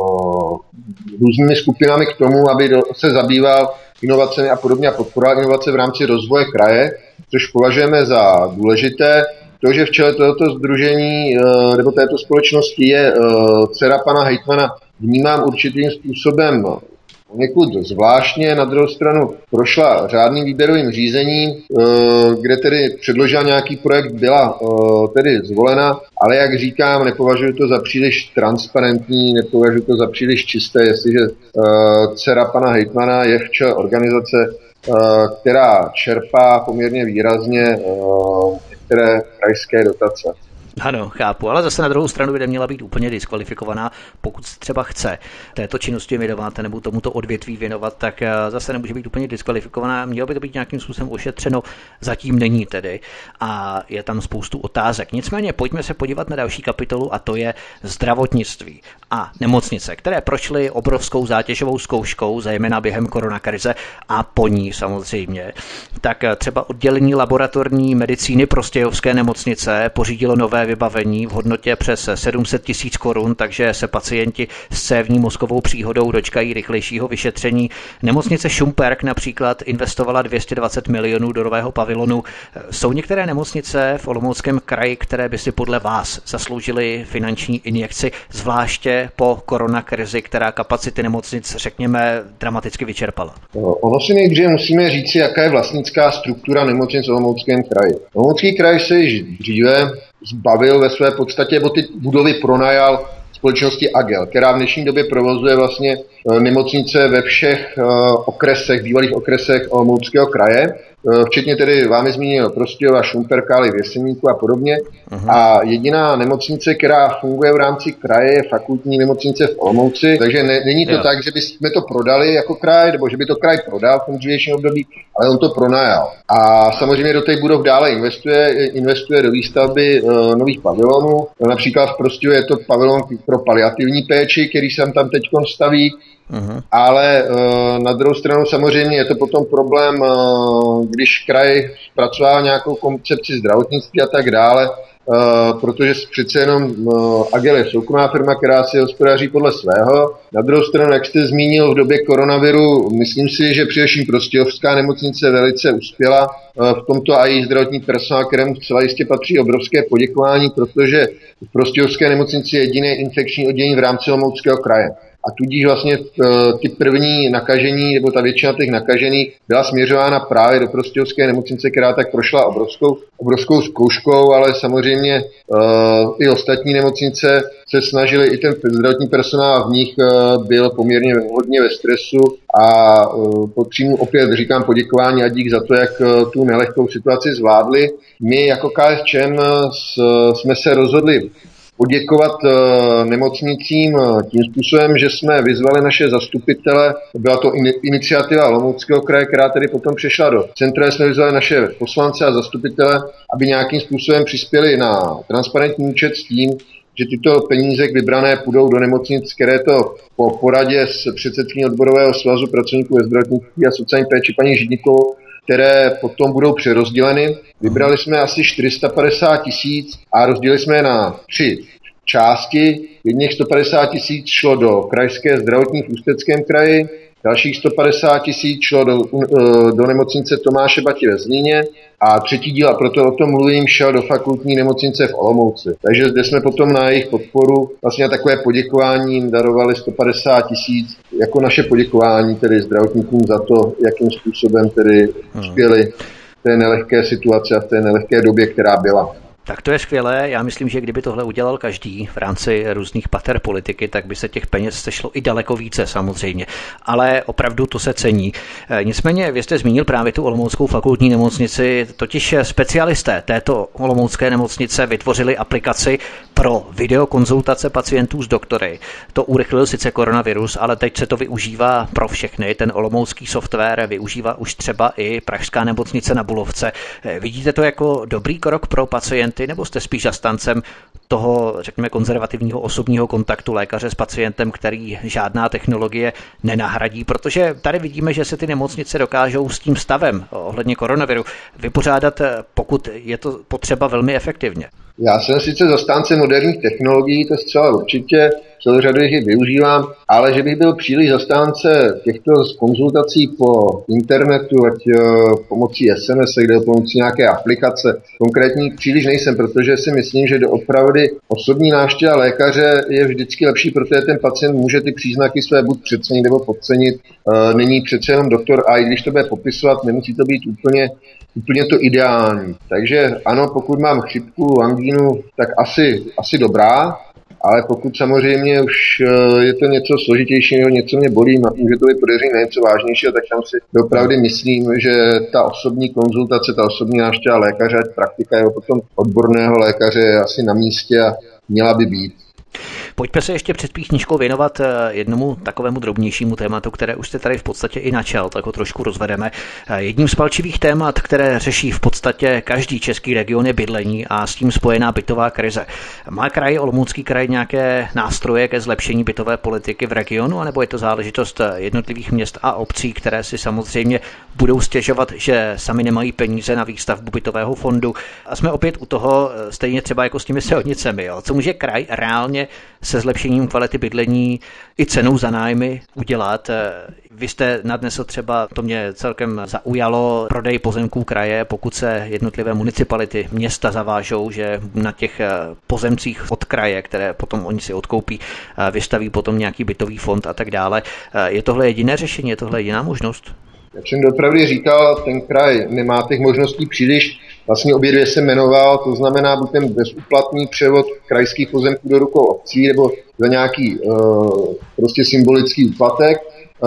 různými skupinami k tomu, aby se zabýval inovacemi a podobně a podporoval inovace v rámci rozvoje kraje, což považujeme za důležité. To, že v čele tohoto sdružení nebo této společnosti je dcera pana hejtmana, vnímám určitým způsobem někud zvláštně. Na druhou stranu prošla řádným výběrovým řízením, kde tedy předložila nějaký projekt, byla tedy zvolena, ale jak říkám, nepovažuji to za příliš transparentní, nepovažuji to za příliš čisté, jestliže dcera pana hejtmana je v čele organizace, která čerpá poměrně výrazně některé krajské dotace. Ano, chápu, ale zase na druhou stranu by neměla být úplně diskvalifikovaná, pokud se třeba chce této činnosti věnovat nebo tomuto odvětví věnovat, tak zase nemůže být úplně diskvalifikovaná, mělo by to být nějakým způsobem ošetřeno, zatím není tedy a je tam spoustu otázek. Nicméně pojďme se podívat na další kapitolu a to je zdravotnictví a nemocnice, které prošly obrovskou zátěžovou zkouškou, zejména během koronakrize a po ní samozřejmě. Tak třeba oddělení laboratorní medicíny Prostějovské nemocnice pořídilo nové vybavení v hodnotě přes 700 000 korun, takže se pacienti s cévní mozkovou příhodou dočkají rychlejšího vyšetření. Nemocnice Šumperk například investovala 220 milionů do nového pavilonu. Jsou některé nemocnice v Olomouckém kraji, které by si podle vás zasloužily finanční injekci, zvláště po koronakrizi, která kapacity nemocnic, řekněme, dramaticky vyčerpala? Ono si nejdříve musíme říci, jaká je vlastnická struktura nemocnic v Olomouckém kraji. Olomoucký kraj se již dříve zbavil ve své podstatě, nebo ty budovy pronajal společnosti Agel, která v dnešní době provozuje vlastně nemocnice ve všech okresech, bývalých okresech Olomouckého kraje, včetně tedy vámi zmínil Prostějova, Šumperka, ale v Jeseníku a podobně. A jediná nemocnice, která funguje v rámci kraje, je fakultní nemocnice v Olomouci, takže není to tak, že bychom to prodali jako kraj, nebo že by to kraj prodal v tom dřívějším období, ale on to pronajal. A samozřejmě do těch budov dále investuje do výstavby nových pavilonů. Například v Prostějově je to pavilon pro paliativní péči, který se tam teď staví. Ale na druhou stranu samozřejmě je to potom problém, když kraj zpracovává nějakou koncepci zdravotnictví a tak dále, protože přece jenom Agel je soukromá firma, která si hospodaří podle svého. Na druhou stranu, jak jste zmínil, v době koronaviru, myslím si, že především Prostějovská nemocnice velice uspěla v tomto a její zdravotní personál, kterému zcela jistě patří obrovské poděkování, protože v Prostějovské nemocnici je jediné infekční oddělení v rámci Olomouckého kraje. A tudíž vlastně ty první nakažení, nebo ta většina těch nakažených byla směřována právě do Prostějovské nemocnice, která tak prošla obrovskou zkouškou, ale samozřejmě i ostatní nemocnice se snažili, i ten zdravotní personál v nich byl poměrně hodně ve stresu a potřebuji opět říkám poděkování a dík za to, jak tu nelehkou situaci zvládli. My jako KSČM jsme se rozhodli poděkovat nemocnicím tím způsobem, že jsme vyzvali naše zastupitele, byla to iniciativa Olomouckého kraje, která tedy potom přešla do centra, jsme vyzvali naše poslance a zastupitele, aby nějakým způsobem přispěli na transparentní účet s tím, že tyto peníze vybrané půjdou do nemocnic, které to po poradě s předsedkyní odborového svazu pracovníků ve zdravotnictví a sociální péči paní Židnikovou, které potom budou přerozděleny. Vybrali jsme asi 450 000 a rozdělili jsme je na 3 části. Jedných 150 000 šlo do krajské zdravotní v Ústeckém kraji, dalších 150 000 šlo do nemocnice Tomáše Bati ve Zlíně a třetí díl, a proto o tom mluvím, šel do fakultní nemocnice v Olomouci. Takže zde jsme potom na jejich podporu, vlastně takové poděkování jim darovali 150 000 jako naše poděkování tedy zdravotníkům za to, jakým způsobem tedy uspěli v té nelehké situaci a v té nelehké době, která byla. Tak to je skvělé. Já myslím, že kdyby tohle udělal každý v rámci různých pater politiky, tak by se těch peněz sešlo i daleko více samozřejmě. Ale opravdu to se cení. Nicméně vy jste zmínil právě tu Olomouckou fakultní nemocnici, totiž specialisté této olomoucké nemocnice vytvořili aplikaci pro videokonzultace pacientů s doktory. To urychlil sice koronavirus, ale teď se to využívá pro všechny. Ten olomoucký software využívá už třeba i pražská nemocnice na Bulovce. Vidíte to jako dobrý krok pro pacienty, nebo jste spíš zastáncem toho, řekněme, konzervativního osobního kontaktu lékaře s pacientem, který žádná technologie nenahradí? Protože tady vidíme, že se ty nemocnice dokážou s tím stavem ohledně koronaviru vypořádat, pokud je to potřeba, velmi efektivně. Já jsem sice zastánce moderních technologií, to zcela určitě, celou řadu jich využívám, ale že bych byl příliš zastánce těchto konzultací po internetu, ať pomocí SMS, kde pomocí nějaké aplikace, konkrétní příliš nejsem, protože si myslím, že doopravdy osobní návštěva lékaře je vždycky lepší, protože ten pacient může ty příznaky své buď přecenit nebo podcenit. Není přece jenom doktor a i když to bude popisovat, nemusí to být úplně to ideální. Takže ano, pokud mám chřipku, angínu, tak asi dobrá, ale pokud samozřejmě už je to něco složitějšího, něco mě bolí, může to být podezření na něco vážnějšího, tak tam si opravdu myslím, že ta osobní konzultace, ta osobní návštěva lékaře, praktika je potom odborného lékaře je asi na místě a měla by být. Pojďme se ještě před písničkou věnovat jednomu takovému drobnějšímu tématu, které už jste tady v podstatě i načal, tak ho trošku rozvedeme. Jedním z palčivých témat, které řeší v podstatě každý český region, je bydlení a s tím spojená bytová krize. Má kraj, Olomoucký kraj, nějaké nástroje ke zlepšení bytové politiky v regionu, anebo je to záležitost jednotlivých měst a obcí, které si samozřejmě budou stěžovat, že sami nemají peníze na výstavbu bytového fondu? A jsme opět u toho, stejně třeba jako s těmi silnicemi. Jo. Co může kraj reálně se zlepšením kvality bydlení i cenou za nájmy udělat? Vy jste nadnesl třeba, to mě celkem zaujalo, prodej pozemků kraje, pokud se jednotlivé municipality, města zavážou, že na těch pozemcích od kraje, které potom oni si odkoupí, vystaví potom nějaký bytový fond a tak dále. Je tohle jediné řešení, je tohle jediná možnost? Jak jsem dopravdy říkal, ten kraj nemá těch možností příliš. Vlastně obě dvě se jmenoval, to znamená buď ten bezúplatný převod krajských pozemků do rukou obcí, nebo za nějaký prostě symbolický úplatek,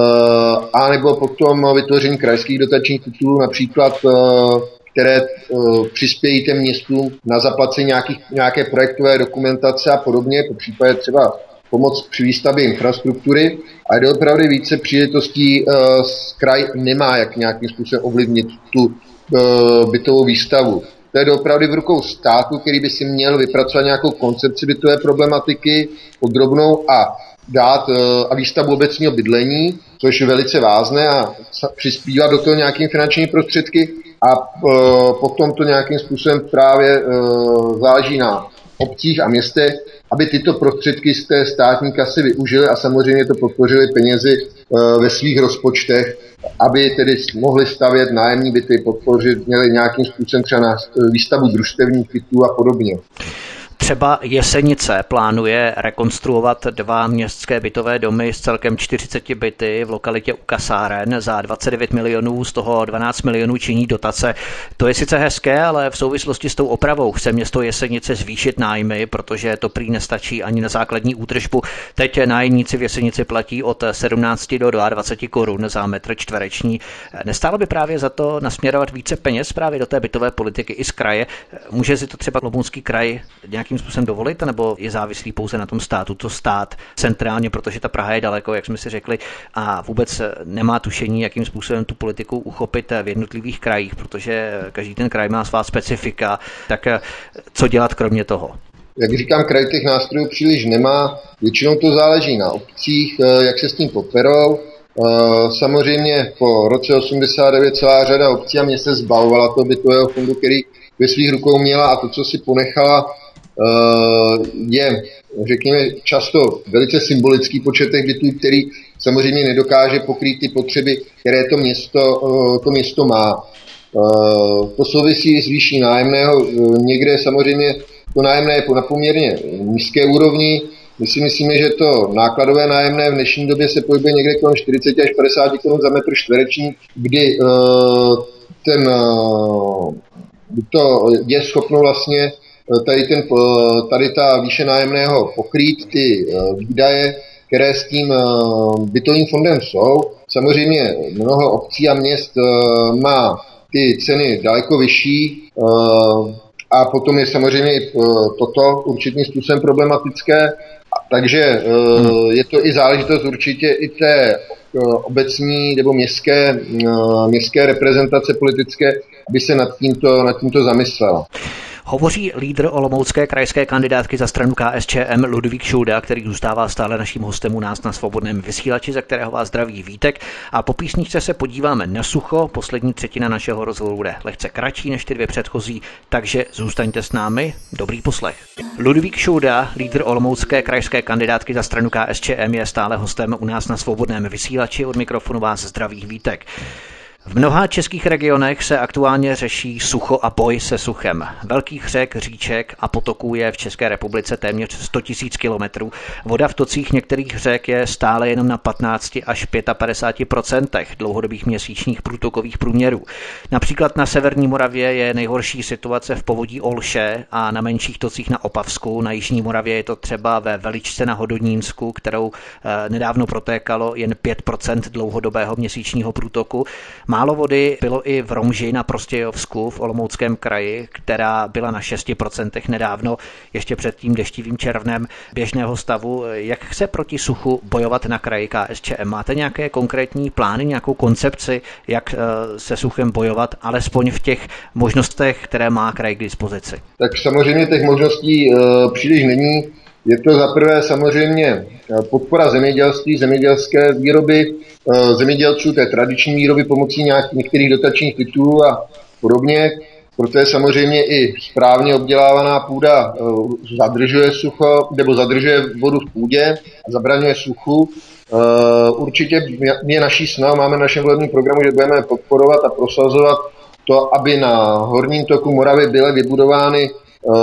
a nebo potom vytvoření krajských dotačních titulů, například které přispějí těm městům na zaplacení nějaké projektové dokumentace a podobně, po případě třeba pomoc při výstavbě infrastruktury, a jde opravdu více příležitostí kraj nemá jak nějakým způsobem ovlivnit tu bytovou výstavu. To je opravdu v rukou státu, který by si měl vypracovat nějakou koncepci bytové problematiky podrobnou a dát a výstavbu obecního bydlení, což je velice vázné, a přispívat do toho nějakými finančními prostředky. a potom to nějakým způsobem právě záleží na obcích a městech, aby tyto prostředky z té státní kasy využili a samozřejmě to podpořili penězi ve svých rozpočtech, aby tedy mohli stavět nájemní byty, podpořit, měli nějakým způsobem třeba na výstavbu družstevních bytů a podobně. Třeba Jesenice plánuje rekonstruovat 2 městské bytové domy s celkem 40 byty v lokalitě u Kasáren za 29 milionů, z toho 12 milionů činí dotace. To je sice hezké, ale v souvislosti s tou opravou chce město Jesenice zvýšit nájmy, protože to prý nestačí ani na základní údržbu. Teď nájemníci v Jesenici platí od 17 do 22 korun za metr čtvereční. Nestálo by právě za to nasměrovat více peněz právě do té bytové politiky i z kraje? Může si to třeba Olomoucký kraj nějakým způsobem dovolit, nebo je závislý pouze na tom státu, to stát centrálně, protože ta Praha je daleko, jak jsme si řekli, a vůbec nemá tušení, jakým způsobem tu politiku uchopit v jednotlivých krajích, protože každý ten kraj má svá specifika, tak co dělat kromě toho? Jak říkám, kraj těch nástrojů příliš nemá, většinou to záleží na obcích, jak se s tím poperou. Samozřejmě po roce 89 celá řada obcí a měst se zbavovala toho bytového fondu, který ve svých rukou měla, a to, co si ponechala, je, řekněme, často velice symbolický počet těch bytů, který samozřejmě nedokáže pokrýt ty potřeby, které to město má. To souvisí s výší nájemného. Někde samozřejmě to nájemné je na poměrně nízké úrovni. My si myslíme, že to nákladové nájemné v dnešní době se pohybuje někde kolem 40 až 50 korun za metr čtvereční, kdy to je schopno vlastně tady ta výše nájemného pokrýt ty výdaje, které s tím bytovým fondem jsou. Samozřejmě mnoho obcí a měst má ty ceny daleko vyšší a potom je samozřejmě i toto určitým způsobem problematické. Takže je to i záležitost určitě i té obecní nebo městské reprezentace politické, aby se nad tímto zamyslela. Hovoří lídr olomoucké krajské kandidátky za stranu KSČM Ludvík Šulda, který zůstává stále naším hostem u nás na Svobodném vysílači, za kterého vás zdraví Vítek. A po písničce se podíváme na sucho. Poslední třetina našeho rozhovoru bude lehce kratší než ty 2 předchozí, takže zůstaňte s námi. Dobrý poslech. Ludvík Šulda, lídr olomoucké krajské kandidátky za stranu KSČM, je stále hostem u nás na Svobodném vysílači. Od mikrofonu vás zdraví Vítek. V mnoha českých regionech se aktuálně řeší sucho a boj se suchem. Velkých řek, říček a potoků je v České republice téměř 100 000 kilometrů. Voda v tocích některých řek je stále jenom na 15 až 55% dlouhodobých měsíčních průtokových průměrů. Například na severní Moravě je nejhorší situace v povodí Olše a na menších tocích na Opavsku. Na jižní Moravě je to třeba ve Veličce na Hodonínsku, kterou nedávno protékalo jen 5% dlouhodobého měsíčního průtoku. Málo vody bylo i v Romži na Prostějovsku v Olomouckém kraji, která byla na 6% nedávno, ještě před tím deštivým červnem běžného stavu. Jak se proti suchu bojovat na kraji KSČM? Máte nějaké konkrétní plány, nějakou koncepci, jak se suchem bojovat, alespoň v těch možnostech, které má kraj k dispozici? Tak samozřejmě těch možností příliš není. Je to zaprvé samozřejmě podpora zemědělství, zemědělské výroby, zemědělců té tradiční výroby pomocí některých dotačních titulů a podobně, protože samozřejmě i správně obdělávaná půda zadržuje sucho nebo zadržuje vodu v půdě a zabraňuje suchu. Určitě je naší snahou, máme v našem volebním programu, že budeme podporovat a prosazovat to, aby na horním toku Moravy byly vybudovány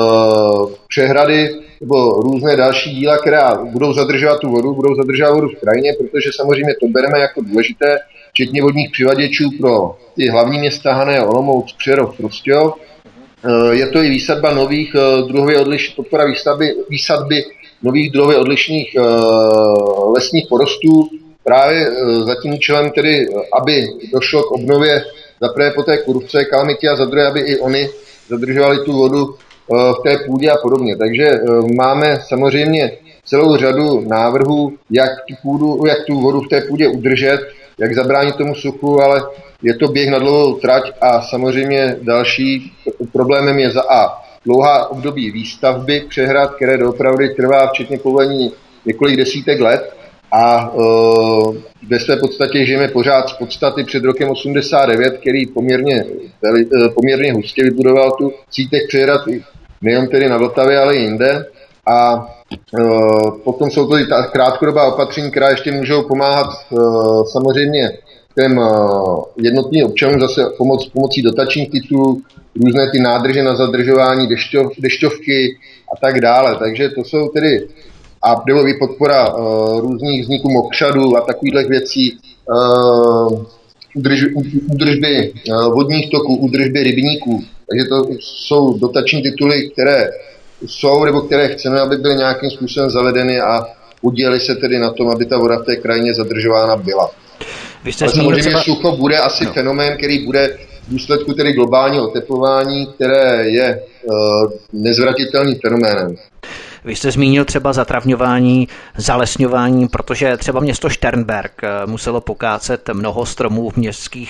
přehrady nebo různé další díla, která budou zadržovat tu vodu, budou zadržovat vodu v krajině, protože samozřejmě to bereme jako důležité, včetně vodních přivaděčů pro ty hlavní města Hané, Olomouc, Přerov, Prostějov. Je to i výsadba nových druhově odlišných, podpora výsadby nových druhově odlišných lesních porostů, právě za tím účelem tedy, aby došlo k obnově zaprvé po té kůrovcové kalamitě a za druhé, aby i oni zadržovali tu vodu v té půdě a podobně. Takže máme samozřejmě celou řadu návrhů, jak tu vodu v té půdě udržet, jak zabránit tomu suchu, ale je to běh na dlouhou trať a samozřejmě další problémem je za A dlouhá období výstavby přehrad, které doopravdy trvá včetně povolení několik desítek let. a ve své podstatě žijeme pořád z podstaty před rokem 89, který poměrně hustě vybudoval tu síť přehrad nejen tedy na Vltavě, ale i jinde. A potom jsou to i ta krátkodobá opatření, která ještě můžou pomáhat samozřejmě těm jednotlivým občanům zase pomocí dotačních titulů, různé ty nádrže na zadržování, dešťovky a tak dále. Takže to jsou tedy a nebo i podpora různých vzniků mokřadů a takových věcí, údržby vodních toků, údržby rybníků. Takže to jsou dotační tituly, které jsou nebo které chceme, aby byly nějakým způsobem zavedeny a udělali se tedy na tom, aby ta voda v té krajině zadržována byla. Ale samozřejmě sucho bude asi fenomén, který bude v důsledku tedy globálního oteplování, které je nezvratitelným fenoménem. Vy jste zmínil třeba zatravňování, zalesňování, protože třeba město Šternberk muselo pokácet mnoho stromů v městských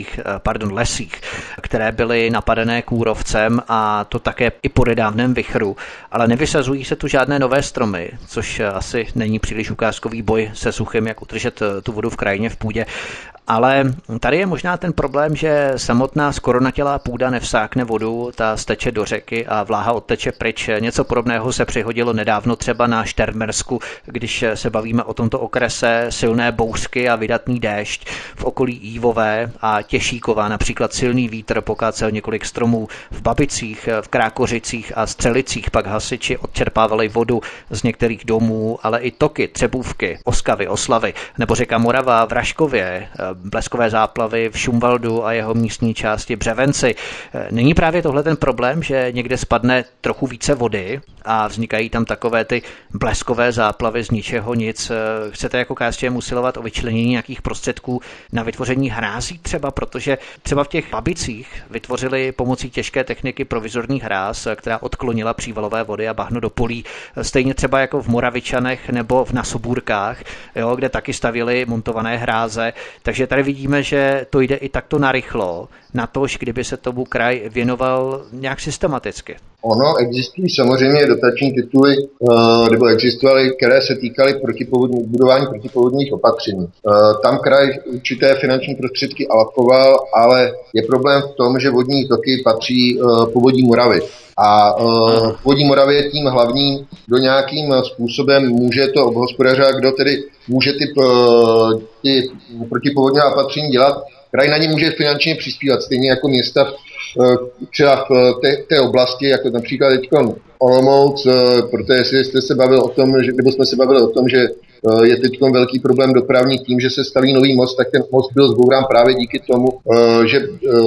lesích, které byly napadené kůrovcem a to také i po nedávném vichru, ale nevysazují se tu žádné nové stromy, což asi není příliš ukázkový boj se suchem, jak udržet tu vodu v krajině v půdě. Ale tady je možná ten problém, že samotná skoronatělá půda nevsákne vodu, ta steče do řeky a vláha odteče pryč. Něco podobného se přihodilo nedávno třeba na Šternbersku, když se bavíme o tomto okrese, silné bouřky a vydatný déšť v okolí Ívové a Těšíkova, například silný vítr pokácel několik stromů v Babicích, v Krákořicích a Střelicích, pak hasiči odčerpávali vodu z některých domů, ale i toky, Třebůvky, Oskavy, Oslavy, nebo řeka Morava v Raškově, bleskové záplavy v Šumvaldu a jeho místní části Břevenci. Není právě tohle ten problém, že někde spadne trochu více vody a vznikají tam takové ty bleskové záplavy z ničeho nic? Chcete jako KSČM usilovat o vyčlenění nějakých prostředků na vytvoření hrází třeba, protože třeba v těch Babicích vytvořili pomocí těžké techniky provizorní hráz, která odklonila přívalové vody a bahno do polí, stejně třeba jako v Moravičanech nebo v Nasobůrkách, kde taky stavěli montované hráze. Takže tady vidíme, že to jde i takto narychlo, natož kdyby se tomu kraj věnoval nějak systematicky. Ono existují samozřejmě dotační tituly, nebo existovaly, které se týkaly budování protipovodních opatření. Tam kraj určité finanční prostředky alokoval, ale je problém v tom, že vodní toky patří povodí Moravy. A povodí Moravy je tím hlavním, kdo nějakým způsobem může to obhospodařovat, kdo tedy může ty protipovodní opatření dělat. Kraj na ně může finančně přispívat, stejně jako města třeba v té oblasti, jako například teď Olomouc, protože jste se bavil o tom, nebo jsme se bavili o tom, že je teď velký problém dopravní tím, že se staví nový most, tak ten most byl zbourán právě díky tomu, že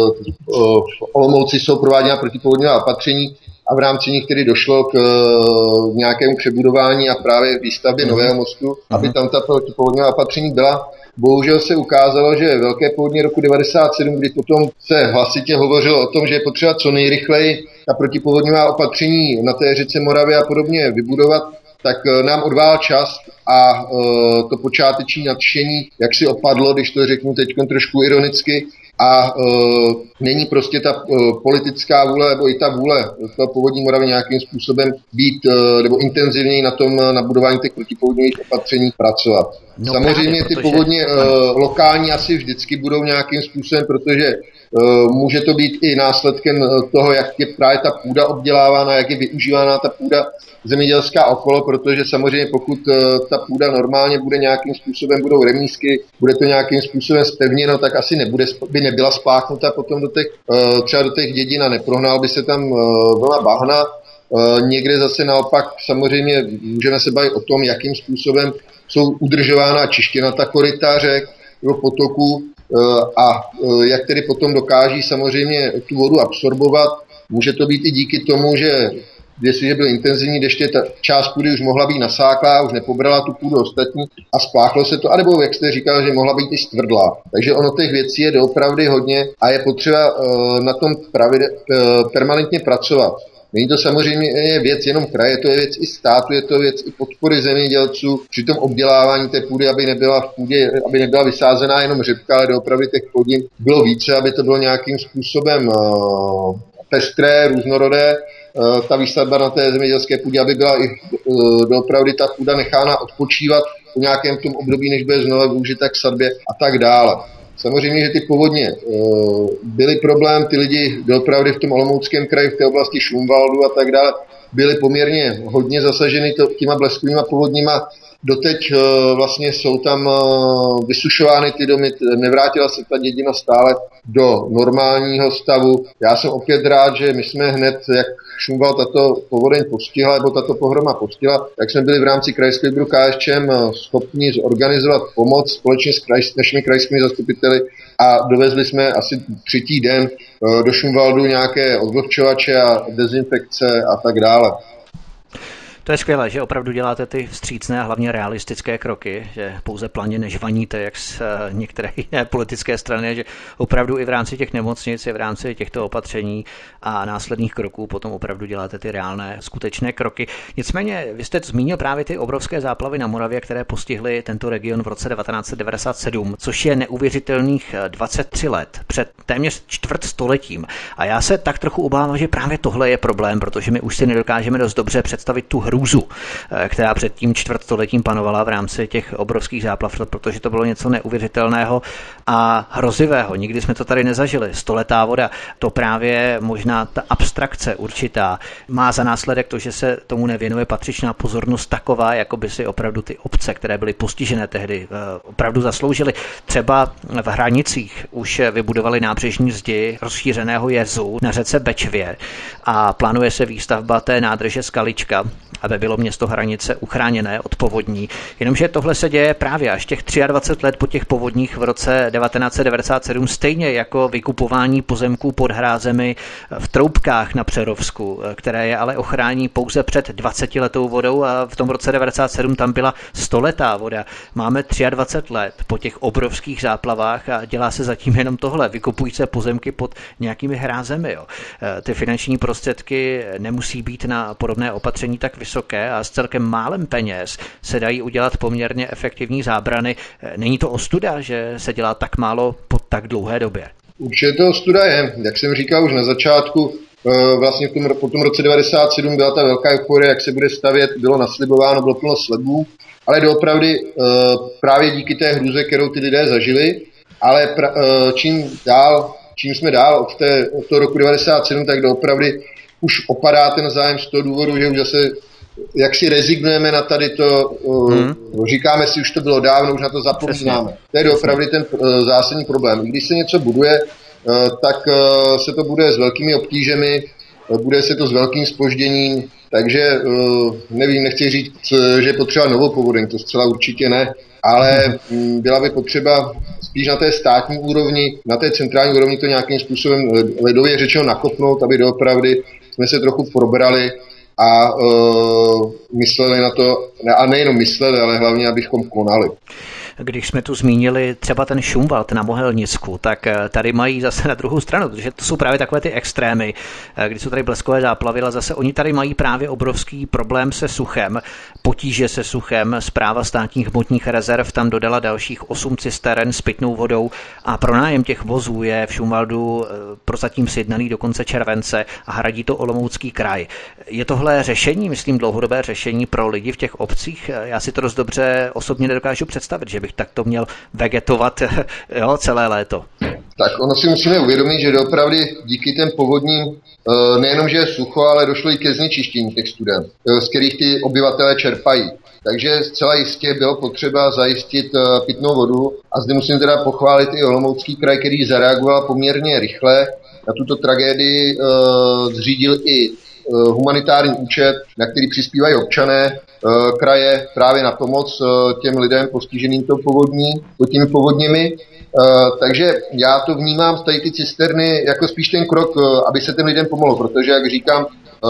v Olomouci jsou prováděna protipovodňová opatření a v rámci nich tedy došlo k nějakému přebudování a právě výstavbě nového mostu, aby tam ta protipovodňová opatření byla. Bohužel se ukázalo, že velké povodně roku 1997, kdy potom se hlasitě hovořilo o tom, že je potřeba co nejrychleji ta protipovodňová opatření na té řece Moravě a podobně vybudovat, tak nám odvál čas a to počáteční nadšení, jak si opadlo, když to řeknu teď trošku ironicky, a není prostě ta politická vůle nebo i ta vůle toho povodní Moravy nějakým způsobem být nebo intenzivněji na tom na budování těch protipovodňových opatření pracovat. No, samozřejmě ty povodně lokální asi vždycky budou nějakým způsobem, protože může to být i následkem toho, jak je právě ta půda obdělávána, jak je využívána ta půda zemědělská okolo, protože samozřejmě pokud ta půda normálně bude nějakým způsobem, budou remísky, bude to nějakým způsobem zpevněno, tak asi by nebyla spláchnuta potom třeba do těch dědin a neprohnal by se tam vlna bahna. Někde zase naopak samozřejmě můžeme se bavit o tom, jakým způsobem jsou udržována a čištěna ta koryta řek nebo potoků a jak tedy potom dokáží samozřejmě tu vodu absorbovat. Může to být i díky tomu, že jestliže byl intenzivní deště, ta část půdy už mohla být nasáklá, už nepobrala tu půdu ostatní a spláchlo se to, anebo jak jste říkal, že mohla být i stvrdlá. Takže ono těch věcí je doopravdy hodně a je potřeba na tom permanentně pracovat. Není to samozřejmě věc jenom kraje, to je věc i státu, je to věc i podpory zemědělců při tom obdělávání té půdy, aby nebyla vysázená jenom řepka, ale doopravdy těch plodin bylo více, aby to bylo nějakým způsobem pestré, různorodé. Ta výsadba na té zemědělské půdě, aby byla i doopravdy ta půda nechána odpočívat po nějakém tom období, než bude znovu využita k sadbě a tak dále. Samozřejmě, že ty povodně byly problém, ty lidi doopravdy v tom Olomouckém kraji, v té oblasti Šumvaldu a tak dále, byly poměrně hodně zasaženy těma bleskovýma povodněma. Doteď vlastně jsou tam vysušovány ty domy, nevrátila se ta dědina stále do normálního stavu. Já jsem opět rád, že my jsme hned, jak Šumval tato povodeň postihla, nebo tato pohroma postihla, tak jsme byli v rámci krajského výboru KSČM schopni zorganizovat pomoc společně s našimi krajskými zastupiteli a dovezli jsme asi třetí den do Šumvaldu nějaké odvlhčovače a dezinfekce a tak dále. To je skvělé, že opravdu děláte ty vstřícné a hlavně realistické kroky, že pouze planě nežvaníte, jak z některé jiné politické strany, že opravdu i v rámci těch nemocnic, i v rámci těchto opatření a následných kroků potom opravdu děláte ty reálné, skutečné kroky. Nicméně, vy jste zmínil právě ty obrovské záplavy na Moravě, které postihly tento region v roce 1997, což je neuvěřitelných 23 let, před téměř čtvrtstoletím. A já se tak trochu obávám, že právě tohle je problém, protože my už si nedokážeme dost dobře představit tu hrůzu, která před tím čtvrtstoletím panovala v rámci těch obrovských záplav, protože to bylo něco neuvěřitelného a hrozivého. Nikdy jsme to tady nezažili. Stoletá voda, to právě možná ta abstrakce určitá má za následek to, že se tomu nevěnuje patřičná pozornost taková, jako by si opravdu ty obce, které byly postižené tehdy, opravdu zasloužily. Třeba v Hranicích už vybudovali nábřežní zdi rozšířeného jezu na řece Bečvě a plánuje se výstavba té nádrže Skalička, aby bylo město Hranice uchráněné od povodní. Jenomže tohle se děje právě až těch 23 let po těch povodních v roce 1997, stejně jako vykupování pozemků pod hrázemi v Troubkách na Přerovsku, které je ale ochrání pouze před 20letou vodou a v tom roce 97 tam byla 100letá voda. Máme 23 let po těch obrovských záplavách a dělá se zatím jenom tohle. Vykupují se pozemky pod nějakými hrázemi. Jo. Ty finanční prostředky nemusí být na podobné opatření tak vysoké a s celkem málem peněz se dají udělat poměrně efektivní zábrany. Není to ostuda, že se dělá tak málo po tak dlouhé době? Určitě to ostuda je. Jak jsem říkal už na začátku, vlastně po tom roce 97 byla ta velká euforie, jak se bude stavět, bylo naslibováno, bylo plno slibů, ale doopravdy právě díky té hrůze, kterou ty lidé zažili, ale čím jsme dál od toho roku 97, tak doopravdy už opadá ten zájem z toho důvodu, že už zase jak si rezignujeme na tady to, říkáme si, už to bylo dávno, už na to zapomínáme. To je doopravdy ten zásadní problém. Když se něco buduje, tak se to buduje s velkými obtížemi, bude se to s velkým zpožděním, takže nevím, nechci říct, že je potřeba novou povodeň, to zcela určitě ne, ale byla by potřeba spíš na té státní úrovni, na té centrální úrovni to nějakým způsobem ledově řečeno nakopnout, aby doopravdy jsme se trochu probrali a mysleli na to, a nejenom mysleli, ale hlavně, abychom konali. Když jsme tu zmínili třeba ten Šumvald na Mohelnicku, tak tady mají zase na druhou stranu, protože to jsou právě takové ty extrémy, kdy jsou tady bleskové záplavy, ale zase oni tady mají právě obrovský problém se suchem, potíže se suchem. Správa státních hmotných rezerv tam dodala dalších 8 cisteren s pitnou vodou a pronájem těch vozů je v Šumvaldu prozatím sjednaný do konce července a hradí to Olomoucký kraj. Je tohle řešení, myslím dlouhodobé řešení pro lidi v těch obcích? Já si to dost dobře osobně nedokážu představit, že bych takto měl vegetovat celé léto. Tak ono si musíme uvědomit, že doopravdy díky těm povodním nejenom, že je sucho, ale došlo i ke znečištění těch student, z kterých ty obyvatelé čerpají. Takže zcela jistě bylo potřeba zajistit pitnou vodu a zde musím teda pochválit i Olomoucký kraj, který zareagoval poměrně rychle. Na tuto tragédii zřídil i humanitární účet, na který přispívají občané kraje právě na pomoc těm lidem postiženým těmi povodněmi. Takže já to vnímám tady ty cisterny jako spíš ten krok, aby se těm lidem pomohlo, protože, jak říkám,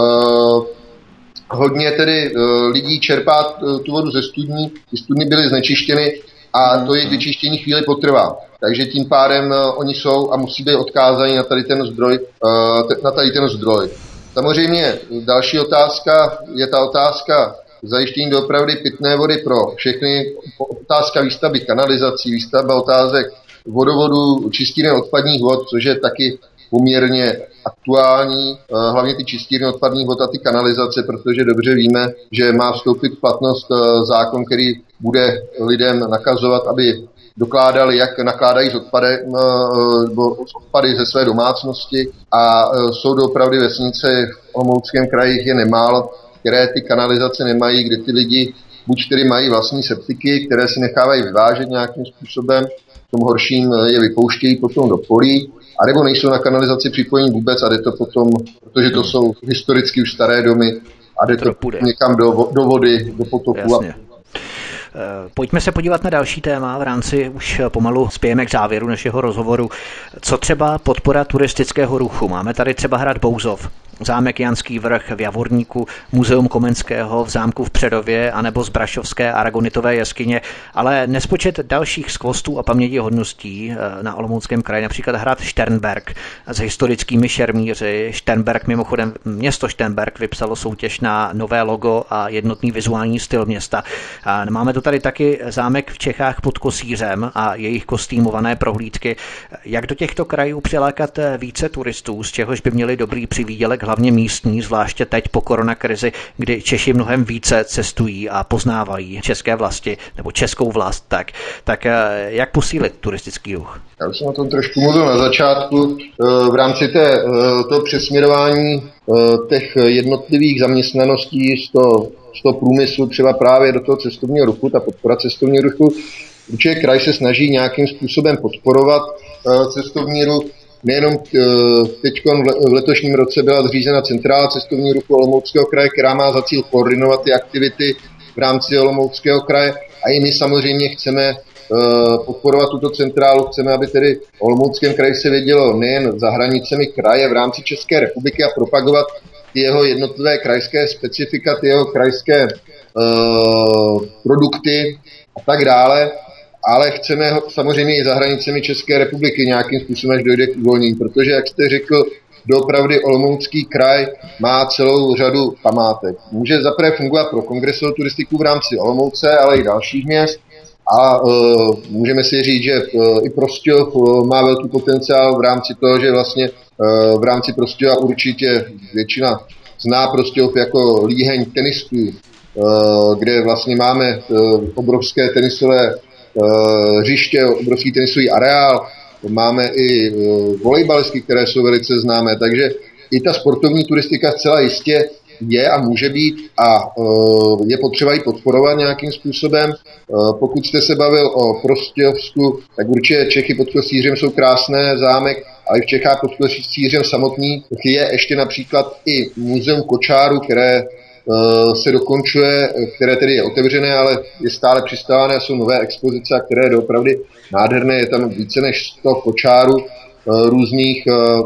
hodně tedy lidí čerpá tu vodu ze studní, ty studny byly znečištěny a to jejich vyčištění chvíli potrvá. Takže tím pádem oni jsou a musí být odkázaní na tady ten zdroj. Samozřejmě další otázka je ta otázka zajištění doopravdy pitné vody pro všechny, otázka výstavby kanalizací, výstavba otázek vodovodu, čistírny odpadních vod, což je taky poměrně aktuální, hlavně ty čistírny odpadních vod a ty kanalizace, protože dobře víme, že má vstoupit v platnost zákon, který bude lidem nakazovat, aby dokládali, jak nakládají s odpady ze své domácnosti, a jsou doopravdy vesnice v Olomouckém kraji je nemálo, které ty kanalizace nemají, kde ty lidi buď tedy mají vlastní septiky, které si nechávají vyvážet nějakým způsobem, v tom horším je vypouštějí potom do polí, anebo nejsou na kanalizaci připojení vůbec a jde to potom, protože to jsou historicky už staré domy a jde to někam do vody, do potoku. Pojďme se podívat na další téma, v rámci už pomalu spějeme k závěru našeho rozhovoru. Co třeba podpora turistického ruchu? Máme tady třeba hrad Bouzov, zámek Janský Vrch v Javorníku, muzeum Komenského v zámku v Přerově anebo Zbrašovské aragonitové jeskyně, ale nespočet dalších skvostů a pamětihodností na Olomouckém kraji, například hrad Šternberk s historickými šermíři. Šternberk, mimochodem město Šternberk vypsalo soutěž na nové logo a jednotný vizuální styl města. A máme tu tady taky zámek v Čechách pod Kosířem a jejich kostýmované prohlídky. Jak do těchto krajů přilákat více turistů, z čehož by měli dobrý přivýdělek hlavně místní, zvláště teď po koronakrizi, kdy Češi mnohem více cestují a poznávají české vlasti nebo českou vlast, tak jak posílit turistický ruch? Já už jsem o tom trošku mluvil na začátku. V rámci toho přesměrování těch jednotlivých zaměstnaností z toho průmyslu třeba právě do toho cestovního ruchu, ta podpora cestovního ruchu. Určitě kraj se snaží nějakým způsobem podporovat cestovní ruch. Nejenom teď v letošním roce byla zřízena centrála cestovního ruchu Olomouckého kraje, která má za cíl koordinovat ty aktivity v rámci Olomouckého kraje, a i my samozřejmě chceme podporovat tuto centrálu. Chceme, aby tedy v Olomouckém kraji se vědělo nejen za hranicemi kraje v rámci České republiky a propagovat jeho jednotlivé krajské specifika, jeho krajské produkty a tak dále, ale chceme samozřejmě i za hranicemi České republiky nějakým způsobem, až dojde k uvolnění, protože, jak jste řekl, doopravdy Olomoucký kraj má celou řadu památek. Může zaprvé fungovat pro kongresovou turistiku v rámci Olomouce, ale i dalších měst, a můžeme si říct, že i Prostějov má velký potenciál v rámci toho, že vlastně v rámci Prostějova určitě většina zná Prostějov jako líheň tenistů, kde vlastně máme obrovské tenisové hřiště, obrovský tenisový areál, máme i volejbalistky, které jsou velice známé, takže i ta sportovní turistika zcela jistě je a může být a je potřeba ji podporovat nějakým způsobem. Pokud jste se bavil o Prostějovsku, tak určitě Čechy pod Kosířem jsou krásné zámek, ale i v Čechách pod Kosířem samotný je ještě například i muzeum kočáru, které se dokončuje, které tedy je otevřené, ale je stále přistávané, jsou nové expozice, které je doopravdy nádherné, je tam více než 100 kočárů různých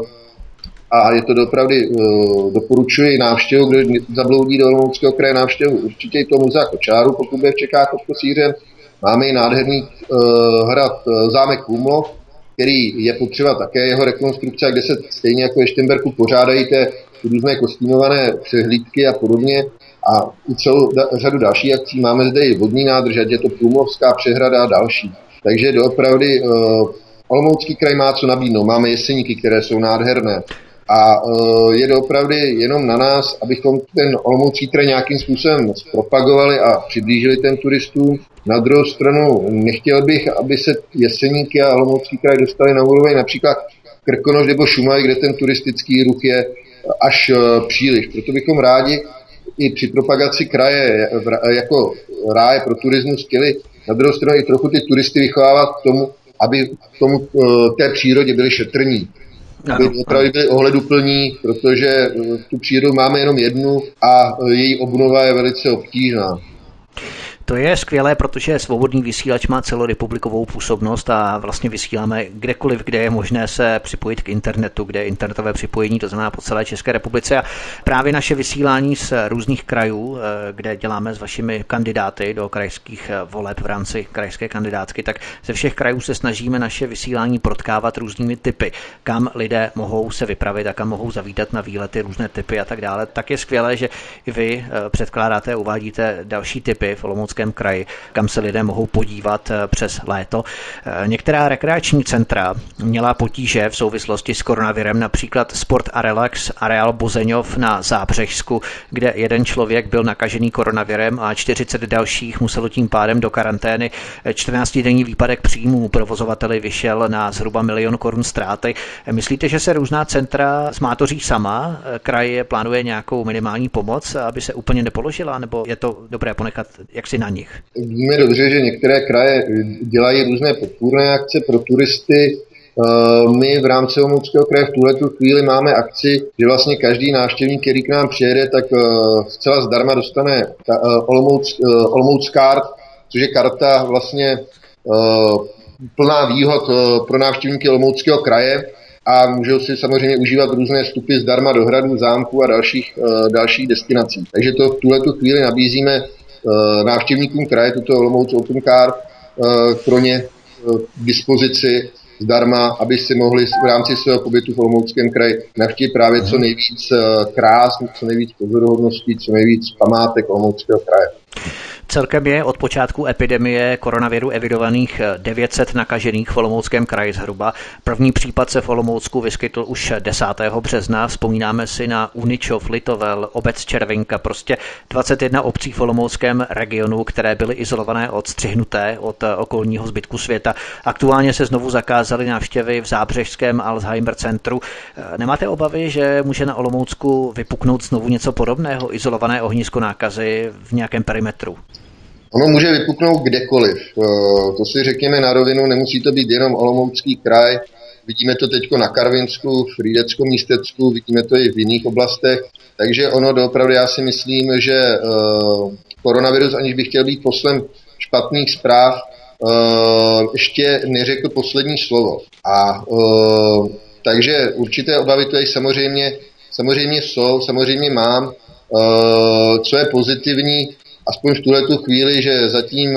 a je to doopravdy, doporučuji návštěvu, kdo zabloudí do Olomouckého kraje, návštěvu určitě i toho muzea kočáru, pokud bude v Čechách pod Kosířem. Máme i nádherný hrad zámek Kumlov, který je potřeba také jeho rekonstrukce, kde se stejně jako ve Šternberku pořádají ty různé kostýmované přehlídky a podobně, a i celou řadu dalších akcí. Máme zde i vodní nádrž, ať je to Průmlovská přehrada a další. Takže doopravdy Olomoucký kraj má co nabídnout. Máme Jeseníky, které jsou nádherné. A je doopravdy jenom na nás, abychom ten Olomoucký kraj nějakým způsobem propagovali a přiblížili ten turistům. Na druhou stranu nechtěl bych, aby se Jeseníky a Olomoucký kraj dostali na úroveň například Krkonoš nebo Šumavy, kde ten turistický ruch je až příliš. Proto bychom rádi i při propagaci kraje jako ráje pro turismus chtěli na druhou stranu i trochu ty turisty vychovávat k tomu, aby k tomu té přírodě byli šetrní. Aby opravdu byli ohleduplní, protože tu přírodu máme jenom jednu a její obnova je velice obtížná. To je skvělé, protože Svobodný vysílač má celorepublikovou působnost a vlastně vysíláme kdekoliv, kde je možné se připojit k internetu, kde je internetové připojení, to znamená po celé České republice. A právě naše vysílání z různých krajů, kde děláme s vašimi kandidáty do krajských voleb v rámci krajské kandidátky, tak ze všech krajů se snažíme naše vysílání protkávat různými typy, kam lidé mohou se vypravit a kam mohou zavítat na výlety, různé typy a tak dále. Tak je skvělé, že i vy předkládáte, uvádíte další typy v Olomouckém Olomouckém kraji, kam se lidé mohou podívat přes léto. Některá rekreační centra měla potíže v souvislosti s koronavirem, například Sport a Relax areál Bozeňov na Zábřežsku, kde jeden člověk byl nakažený koronavirem a 40 dalších muselo tím pádem do karantény. 14denní výpadek příjmů provozovateli vyšel na zhruba 1 000 000 korun ztráty. Myslíte, že se různá centra zmátoří sama? Kraj plánuje nějakou minimální pomoc, aby se úplně nepoložila, nebo je to dobré ponechat jaksi na nich? Víme dobře, že některé kraje dělají různé podpůrné akce pro turisty. My v rámci Olomouckého kraje v tuhletu chvíli máme akci, že vlastně každý návštěvník, který k nám přijede, tak zcela zdarma dostane Olomouc Card, což je karta vlastně plná výhod pro návštěvníky Olomouckého kraje a můžou si samozřejmě užívat různé vstupy zdarma do hradů, zámků a dalších destinací. Takže to v tuhletu chvíli nabízíme návštěvníkům kraje, tuto Olomouc Open Card pro ně k dispozici zdarma, aby si mohli v rámci svého pobytu v Olomouckém kraji navštívit právě co nejvíc krás, co nejvíc pozoruhodností, co nejvíc památek Olomouckého kraje. Celkem je od počátku epidemie koronaviru evidovaných 900 nakažených v Olomouckém kraji zhruba. První případ se v Olomoucku vyskytl už 10. března. Vzpomínáme si na Uničov, Litovel, obec Červinka, prostě 21 obcí v Olomouckém regionu, které byly izolované, odstřihnuté od okolního zbytku světa. Aktuálně se znovu zakázaly návštěvy v zábřežském Alzheimer centru. Nemáte obavy, že může na Olomoucku vypuknout znovu něco podobného, izolované ohnisko nákazy v nějakém perimetru? Ono může vypuknout kdekoliv. To si řekněme na rovinu, nemusí to být jenom Olomoucký kraj. Vidíme to teďko na Karvinsku, v Frýdeckom Místecku, vidíme to i v jiných oblastech. Takže ono doopravdy, já si myslím, že koronavirus, aniž by chtěl být poslem špatných zpráv, ještě neřekl poslední slovo. Takže určité obavy to samozřejmě jsou, samozřejmě mám. Co je pozitivní, aspoň v tuhletu chvíli, že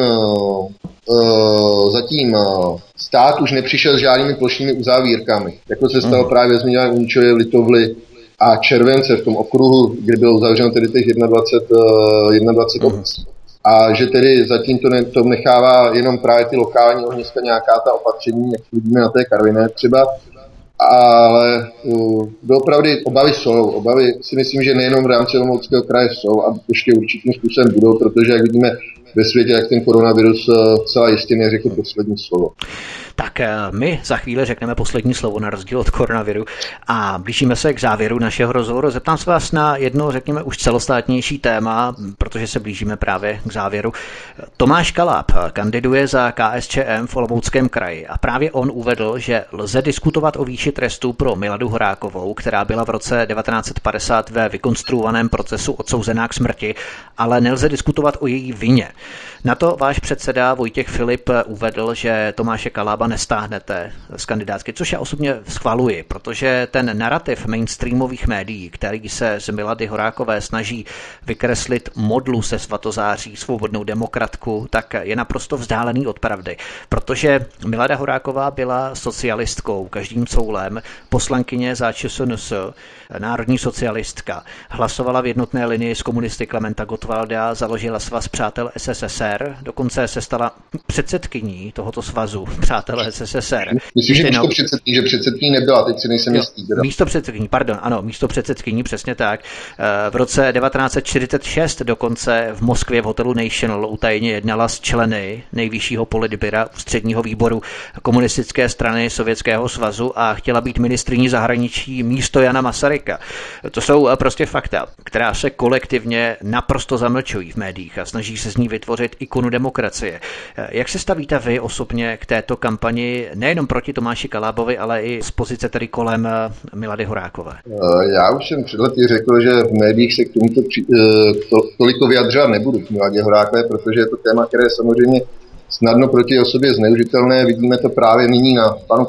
zatím stát už nepřišel s žádnými plošnými uzavírkami. Jako se stalo právě zmiňované Uničově, Litovli a Července v tom okruhu, kde bylo uzavřeno tedy těch 21 obcí. A že tedy zatím to nechává jenom právě ty lokální ohniska, nějaká ta opatření, jak vidíme na té Karviné třeba. Ale doopravdy obavy jsou. Obavy si myslím, že nejenom v rámci Olomouckého kraje jsou a ještě určitým způsobem budou, protože jak vidíme ve světě, jak ten koronavirus celá jistě neřekl poslední slovo. Tak my za chvíli řekneme poslední slovo na rozdíl od koronaviru a blížíme se k závěru našeho rozhovoru. Zeptám se vás na jedno, řekněme, už celostátnější téma, protože se blížíme právě k závěru. Tomáš Kaláb kandiduje za KSČM v Olomouckém kraji a právě on uvedl, že lze diskutovat o výši trestu pro Miladu Horákovou, která byla v roce 1950 ve vykonstruovaném procesu odsouzená k smrti, ale nelze diskutovat o její vině. Na to váš předseda Vojtěch Filip uvedl, že Tomáše Kalába nestáhnete z kandidátky, což já osobně schvaluji, protože ten narrativ mainstreamových médií, který se z Milady Horákové snaží vykreslit modlu se Svatozáří, svobodnou demokratku, tak je naprosto vzdálený od pravdy, protože Milada Horáková byla socialistkou každým coulem, poslankyně za ČSNS, národní socialistka, hlasovala v jednotné linii s komunisty Klementa Gottwalda, založila svaz přátel SSSR, dokonce se stala předsedkyní tohoto svazu přátel SSSR. Myslím, že předsedkyní nebyla, teď si nejsem jistý. Místo předsedkyní, přesně tak. V roce 1946 dokonce v Moskvě v hotelu National utajeně jednala s členy nejvyššího politbyra ústředního výboru komunistické strany Sovětského svazu a chtěla být ministryní zahraničí místo Jana Masaryka. To jsou prostě fakta, která se kolektivně naprosto zamlčují v médiích a snaží se z ní vytvořit ikonu demokracie. Jak se stavíte vy osobně k této kampani nejenom proti Tomáši Kalábovi, ale i z pozice tedy kolem Milady Horákové? Já už jsem před lety řekl, že v médiích se k tomuto toliko vyjadřovat nebudu k Miladě Horákové, protože je to téma, které je samozřejmě snadno proti osobě zneužitelné. Vidíme to právě nyní na panu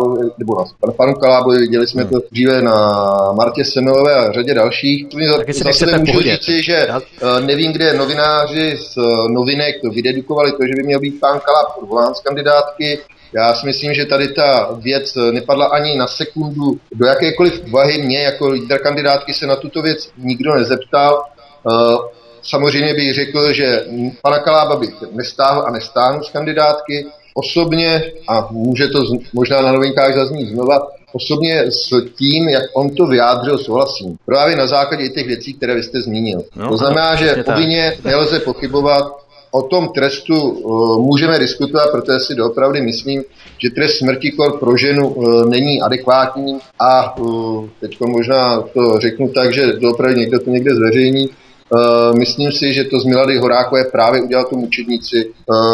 Kalábovi, viděli jsme to dříve na Martě Semelové a řadě dalších. Zase můžu říci, že nevím, kde novináři z novinek to vydedukovali to, že by měl být pán Kaláb odvolán z kandidátky. Já si myslím, že tady ta věc nepadla ani na sekundu do jakékoliv úvahy. Mě jako lídra kandidátky se na tuto věc nikdo nezeptal. Samozřejmě bych řekl, že pana Kalába bych nestáhl a nestáhnu z kandidátky. Osobně, a může to možná na novinkách zaznít znova, osobně s tím, jak on to vyjádřil, souhlasím. Právě na základě těch věcí, které vy jste zmínil. No, to znamená, že o vině nelze pochybovat. O tom trestu můžeme diskutovat, protože si doopravdy myslím, že trest smrti pro ženu není adekvátní a teď možná to řeknu tak, že doopravdy někdo to někde zveřejní. Myslím si, že to z Milady Horákové právě udělal tu mučednici,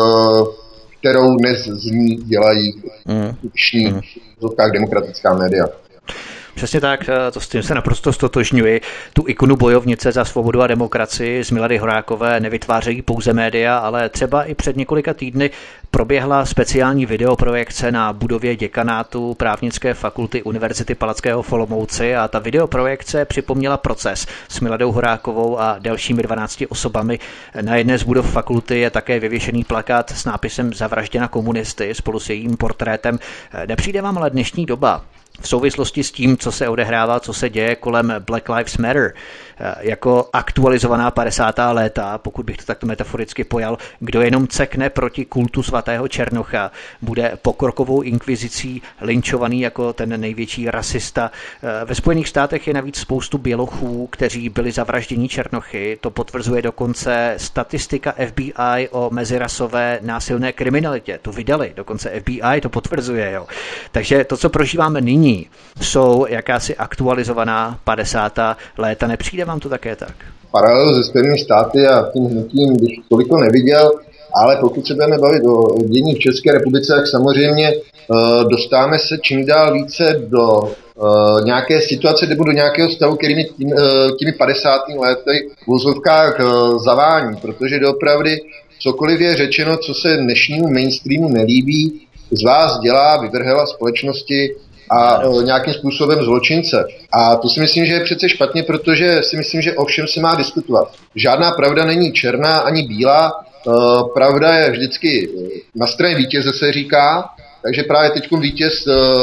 kterou dnes z ní dělají skutečný demokratická média. Přesně tak, to s tím se naprosto stotožňuji. Tu ikonu bojovnice za svobodu a demokracii z Milady Horákové nevytvářejí pouze média, ale třeba i před několika týdny proběhla speciální videoprojekce na budově děkanátu právnické fakulty Univerzity Palackého v Olomouci a ta videoprojekce připomněla proces s Miladou Horákovou a dalšími 12 osobami. Na jedné z budov fakulty je také vyvěšený plakát s nápisem Zavražděna komunisty spolu s jejím portrétem. Nepřijde vám ale dnešní doba v souvislosti s tím, co se odehrává, co se děje kolem Black Lives Matter, jako aktualizovaná 50. léta, pokud bych to takto metaforicky pojal, kdo jenom cekne proti kultu svatého Černocha, bude pokrokovou inkvizicí lynčovaný jako ten největší rasista. Ve Spojených státech je navíc spoustu bělochů, kteří byli zavražděni Černochy. To potvrzuje dokonce statistika FBI o mezirasové násilné kriminalitě. To vydali, dokonce FBI to potvrzuje. Jo. Takže to, co prožíváme nyní, jsou jakási aktualizovaná 50. léta. Nepřijde vám to také tak? Paralelu se Spojenými státy a tím hnutím bych toliko neviděl, ale pokud se budeme bavit o dění v České republice, tak samozřejmě dostáváme se čím dál více do nějaké situace, nebo do nějakého stavu, který mi těmi 50. lety v úzovkách zavání, protože doopravdy cokoliv je řečeno, co se dnešnímu mainstreamu nelíbí, z vás dělá vyvrhela společnosti a nějakým způsobem zločince. A to si myslím, že je přece špatně, protože si myslím, že o všem se má diskutovat. Žádná pravda není černá ani bílá, pravda je vždycky na straně vítěze, se říká, takže právě teď vítěz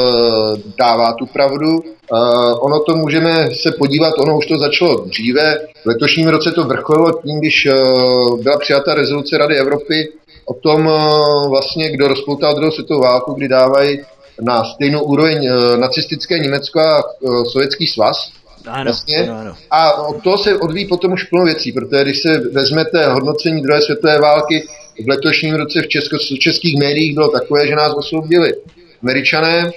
dává tu pravdu. Ono to můžeme se podívat, ono už to začalo dříve. V letošním roce to vrcholilo tím, když byla přijata rezoluce Rady Evropy o tom vlastně, kdo rozpoutal druhou světovou válku, kdy dávají na stejnou úroveň nacistické Německo a Sovětský svaz. Ano, vlastně. ano. A od toho se odvíjí potom už plno věcí, protože když se vezmete hodnocení druhé světové války, v letošním roce v českých médiích bylo takové, že nás osvobodili Američané.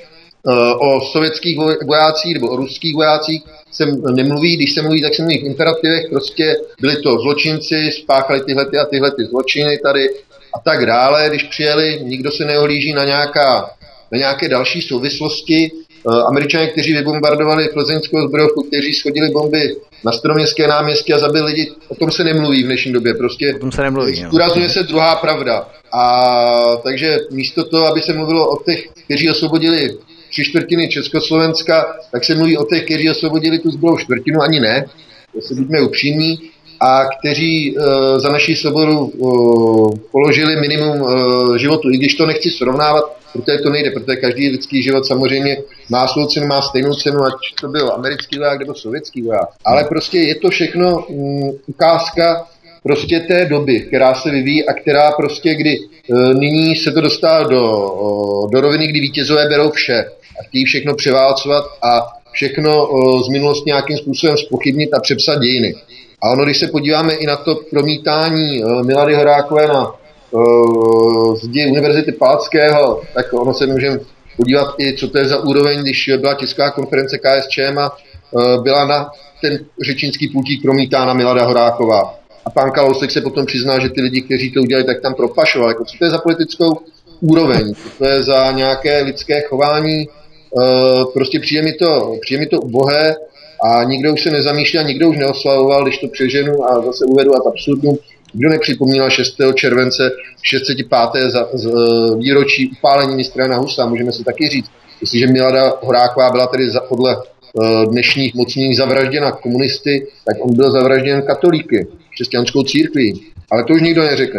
O sovětských vojácích nebo o ruských vojácích se nemluví, když se mluví, tak se mluví v imperativech, prostě byli to zločinci, spáchali tyhle zločiny tady a tak dále. Když přijeli, nikdo se neohlíží na nějaké další souvislosti. Američané, kteří vybombardovali plzeňskou zbrojovku, kteří schodili bomby na Staroměstské náměstí a zabili lidi, o tom se nemluví v dnešní době. Prostě zdůrazňuje se druhá pravda. A takže místo toho, aby se mluvilo o těch, kteří osvobodili 3/4 Československa, tak se mluví o těch, kteří osvobodili tu zbylou čtvrtinu, ani ne, to se buďme upřímní, a kteří za naši svobodu položili minimum životu. I když to nechci srovnávat, protože to nejde, protože každý lidský život samozřejmě má svou cenu, má stejnou cenu, ať to byl americký voják nebo sovětský voják. Ale prostě je to všechno ukázka prostě té doby, která se vyvíjí a která prostě, kdy nyní se to dostává do roviny, kdy vítězové berou vše a chtějí všechno převálcovat a všechno z minulosti nějakým způsobem zpochybnit a přepsat dějiny. A ono, když se podíváme i na to promítání Milady Horákové na zdi Univerzity Palackého, tak ono se můžeme podívat i, co to je za úroveň, když byla tisková konference KSČM a byla na ten řečnický pultík promítána Milada Horáková. A pan Kalousek se potom přiznal, že ty lidi, kteří to udělali, tak tam propašovali. Jako, co to je za politickou úroveň? Co to je za nějaké lidské chování? Prostě přijde mi to ubohé a nikdo už se nezamýšlí a nikdo už neoslavoval, když to přeženu a zase uvedu ad absurdum. Nikdo nepřipomínal 6. července 605. výročí upálení mistra Jana Husa. Můžeme si taky říct, jestliže Milada Horáková byla tedy podle dnešních mocných zavražděna komunisty, tak on byl zavražděn katolíky, křesťanskou církví. Ale to už nikdo neřekne.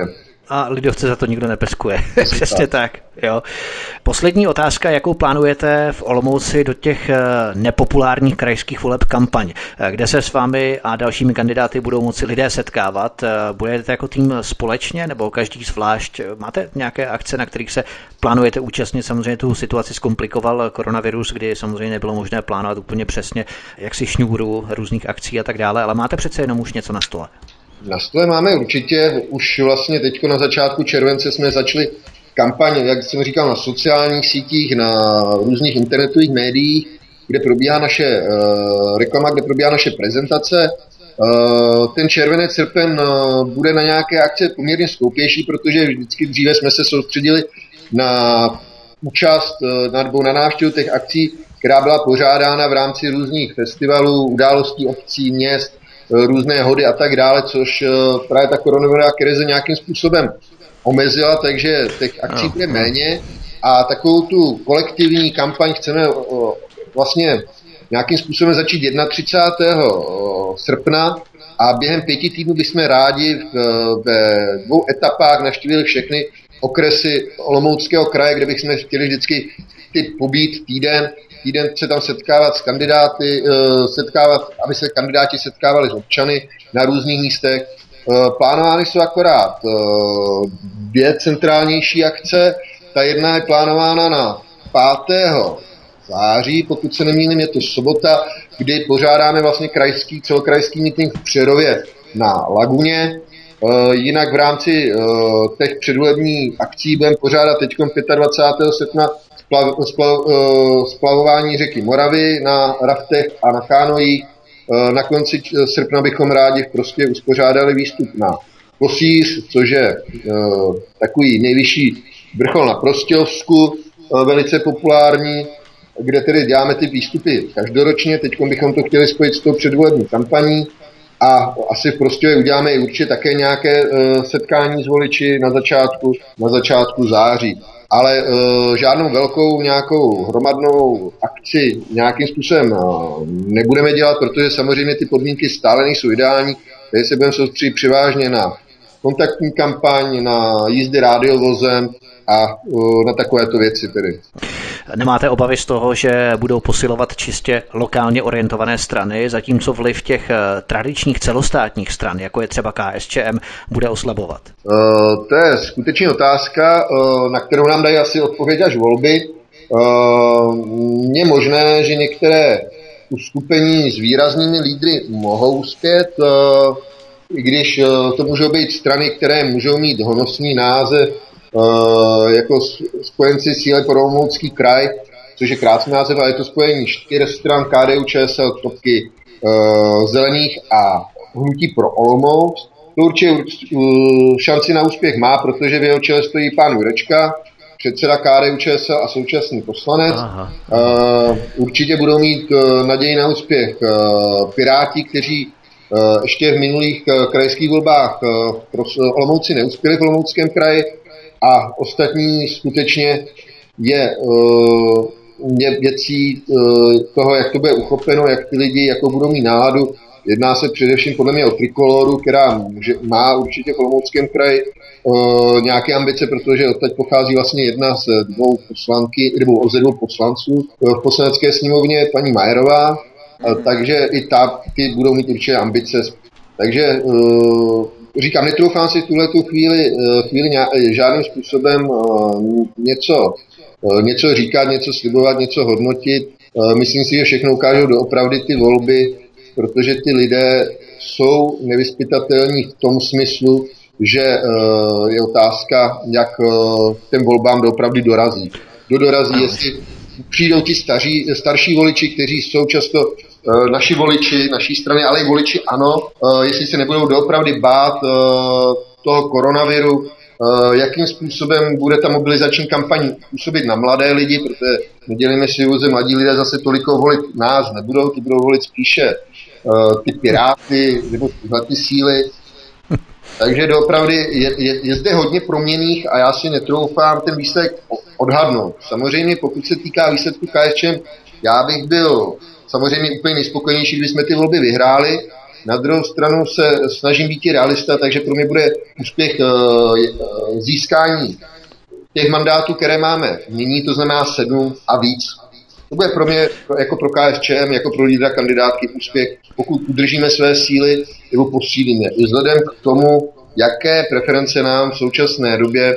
a lidovce za to nikdo nepeskuje. Přesně tak. Jo. Poslední otázka, jakou plánujete v Olomouci do těch nepopulárních krajských voleb kampaň, kde se s vámi a dalšími kandidáty budou moci lidé setkávat? Budete jako tým společně nebo každý zvlášť? Máte nějaké akce, na kterých se plánujete účastnit? Samozřejmě tu situaci zkomplikoval koronavirus, kdy samozřejmě nebylo možné plánovat úplně přesně, jak si šňůru různých akcí a tak dále, ale máte přece jenom už něco na stole. Na stole máme určitě, už vlastně teďko na začátku července jsme začali kampaň, jak jsem říkal, na sociálních sítích, na různých internetových médiích, kde probíhá naše reklama, kde probíhá naše prezentace. Ten červenec, srpen bude na nějaké akce poměrně skoupější, protože vždycky dříve jsme se soustředili na účast nebo na návštěvu těch akcí, která byla pořádána v rámci různých festivalů, událostí obcí, měst, různé hody a tak dále, což právě ta koronavirová krize nějakým způsobem omezila, takže těch akcí bude méně a takovou tu kolektivní kampaň chceme vlastně nějakým způsobem začít 31. srpna a během 5 týdnů bychom rádi ve 2 etapách navštívili všechny okresy Olomouckého kraje, kde bychom chtěli vždycky pobít týden se tam setkávat s kandidáty, aby se kandidáti setkávali s občany na různých místech. Plánovány jsou akorát 2 centrálnější akce. Ta jedna je plánována na 5. září, pokud se nemýlím, je to sobota, kdy pořádáme vlastně celokrajský meeting v Přerově na Laguně. Jinak v rámci těch předvolebních akcí budeme pořádat teď 25. srpna splavování řeky Moravy na raftech a na kánojích. Na konci srpna bychom rádi prostě uspořádali výstup na Kosíř, což je takový nejvyšší vrchol na Prostějovsku, velice populární, kde tedy děláme ty výstupy každoročně. Teď bychom to chtěli spojit s tou předvolební kampaní a asi v Prostějově uděláme i určitě také nějaké setkání s voliči na začátku září. Ale žádnou velkou nějakou hromadnou akci nějakým způsobem nebudeme dělat, protože samozřejmě ty podmínky stále nejsou ideální, takže se budeme soustředit převážně na kontaktní kampaň, na jízdy rádiovozem a na takovéto věci tedy. Nemáte obavy z toho, že budou posilovat čistě lokálně orientované strany, zatímco vliv těch tradičních celostátních stran, jako je třeba KSČM, bude oslabovat? To je skutečně otázka, na kterou nám dají asi odpověď až volby. Je možné, že některé uskupení s výraznými lídry mohou uspět, i když to můžou být strany, které můžou mít honosný název, jako spojenci Síly pro Olomoucký kraj, což je krásný název, ale je to spojení 4 stran KDU, ČSL, Topky, Zelených a Hnutí pro Olomouc. To určitě šanci na úspěch má, protože v jeho čele stojí pán Jurečka, předseda KDU, ČSL a současný poslanec. Určitě budou mít naději na úspěch Piráti, kteří ještě v minulých krajských volbách pro Olomouci neuspěli v Olomouckém kraji, a ostatní skutečně je věcí toho, jak to bude uchopeno, jak ty lidi jako budou mít náladu. Jedná se především podle mě o Trikoloru, která má určitě v Olomouckém kraji nějaké ambice, protože odteď pochází vlastně jedna z 2 poslanky, nebo ze 2 poslanců v poslanecké sněmovně, paní Majerová, takže i ty budou mít určitě ambice. Takže říkám, netroufám si v tuhletu chvíli žádným způsobem něco říkat, něco slibovat, něco hodnotit. Myslím si, že všechno ukážou doopravdy ty volby, protože ty lidé jsou nevyzpytatelní v tom smyslu, že je otázka, jak těm volbám doopravdy dorazí. Kdo dorazí, jestli přijdou ti starší voliči, kteří jsou často naši voliči, naší strany, ale i voliči ANO, jestli se nebudou doopravdy bát toho koronaviru, jakým způsobem bude ta mobilizační kampaň působit na mladé lidi, protože nedělíme si iluze, mladí lidé zase toliko volit nás nebudou, ty budou volit spíše ty Piráty nebo ty síly. Takže doopravdy je zde hodně proměnných a já si netroufám ten výsledek odhadnout. Samozřejmě pokud se týká výsledku KSČM, já bych byl samozřejmě úplně nejspokojenější, kdyby jsme ty volby vyhráli, Na druhou stranu se snažím být i realista, takže pro mě bude úspěch získání těch mandátů, které máme nyní, to znamená 7 a víc. To bude pro mě, jako pro KSČM, jako pro lídra kandidátky úspěch, pokud udržíme své síly nebo posílíme. I vzhledem k tomu, jaké preference nám v současné době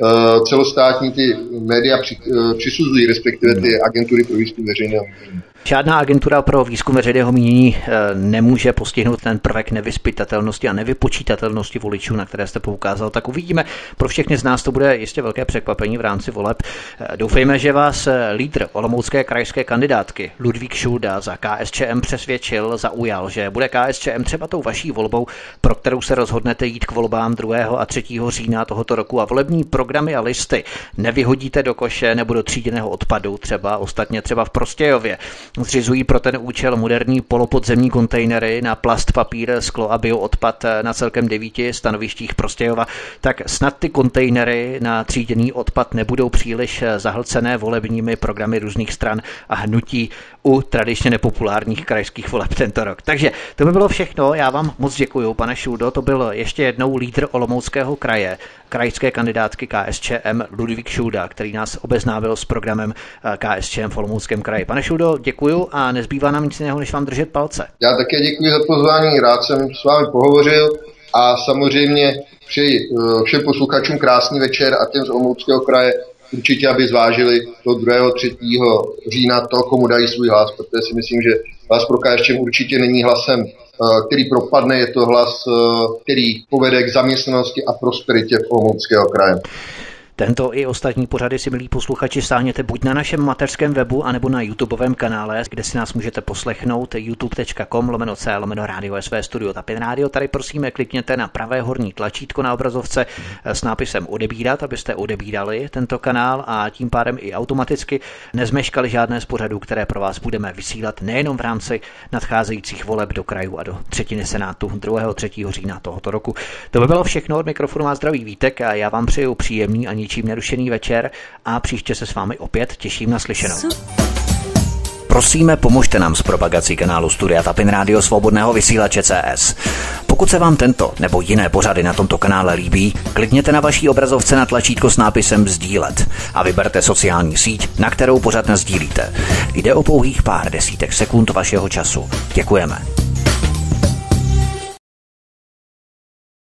celostátní ty média přisuzují, respektive ty agentury pro výzkum veřejného mínění. Žádná agentura pro výzkum veřejného mínění nemůže postihnout ten prvek nevyzpytatelnosti a nevypočítatelnosti voličů, na které jste poukázal. Tak uvidíme, pro všechny z nás to bude jistě velké překvapení v rámci voleb. Doufejme, že vás lídr olomoucké krajské kandidátky Ludvík Šulda za KSČM přesvědčil, zaujal, že bude KSČM třeba tou vaší volbou, pro kterou se rozhodnete jít k volbám 2. a 3. října tohoto roku a volební programy a listy nevyhodíte do koše nebo do tříděného odpadu, ostatně třeba v Prostějově. Zřizují pro ten účel moderní polopodzemní kontejnery na plast, papír, sklo a bioodpad na celkem 9 stanovištích Prostějova, tak snad ty kontejnery na tříděný odpad nebudou příliš zahlcené volebními programy různých stran a hnutí u tradičně nepopulárních krajských voleb tento rok. Takže to by bylo všechno. Já vám moc děkuju, pane Šuldo. To byl ještě jednou lídr Olomouckého kraje, krajské kandidátky KSČM Ludvík Šulda, který nás obeznámil s programem KSČM v Olomouckém kraji. Pane Šuldo, děkuju a nezbývá nám nic jiného, než vám držet palce. Já také děkuji za pozvání, rád jsem s vámi pohovořil a samozřejmě přeji všem posluchačům krásný večer a těm z Olomouckého kraje určitě, aby zvážili to 2. 3. října to, komu dají svůj hlas, protože si myslím, že hlas pro KSČM určitě není hlasem, který propadne, je to hlas, který povede k zaměstnanosti a prosperitě v Olomouckého kraje. Tento i ostatní pořady si, milí posluchači, stáhněte buď na našem mateřském webu, anebo na YouTubeovém kanále, kde si nás můžete poslechnout youtube.com/radio SV Studio Tapin Radio. Tady prosíme klikněte na pravé horní tlačítko na obrazovce s nápisem odebírat, abyste odebírali tento kanál a tím pádem i automaticky nezmeškali žádné z pořadů, které pro vás budeme vysílat nejenom v rámci nadcházejících voleb do krajů a do třetiny Senátu 2. 3. října tohoto roku. To by bylo všechno, od mikrofonu má zdravý Vítek a já vám přeju příjemný a ničím nerušený večer a příště se s vámi opět těším na slyšenou. Prosíme, pomožte nám s propagací kanálu Studia Tapin Radio Svobodného vysílače CS. Pokud se vám tento nebo jiné pořady na tomto kanále líbí, klikněte na vaší obrazovce na tlačítko s nápisem sdílet a vyberte sociální síť, na kterou pořad nasdílíte. Jde o pouhých pár desítek sekund vašeho času. Děkujeme.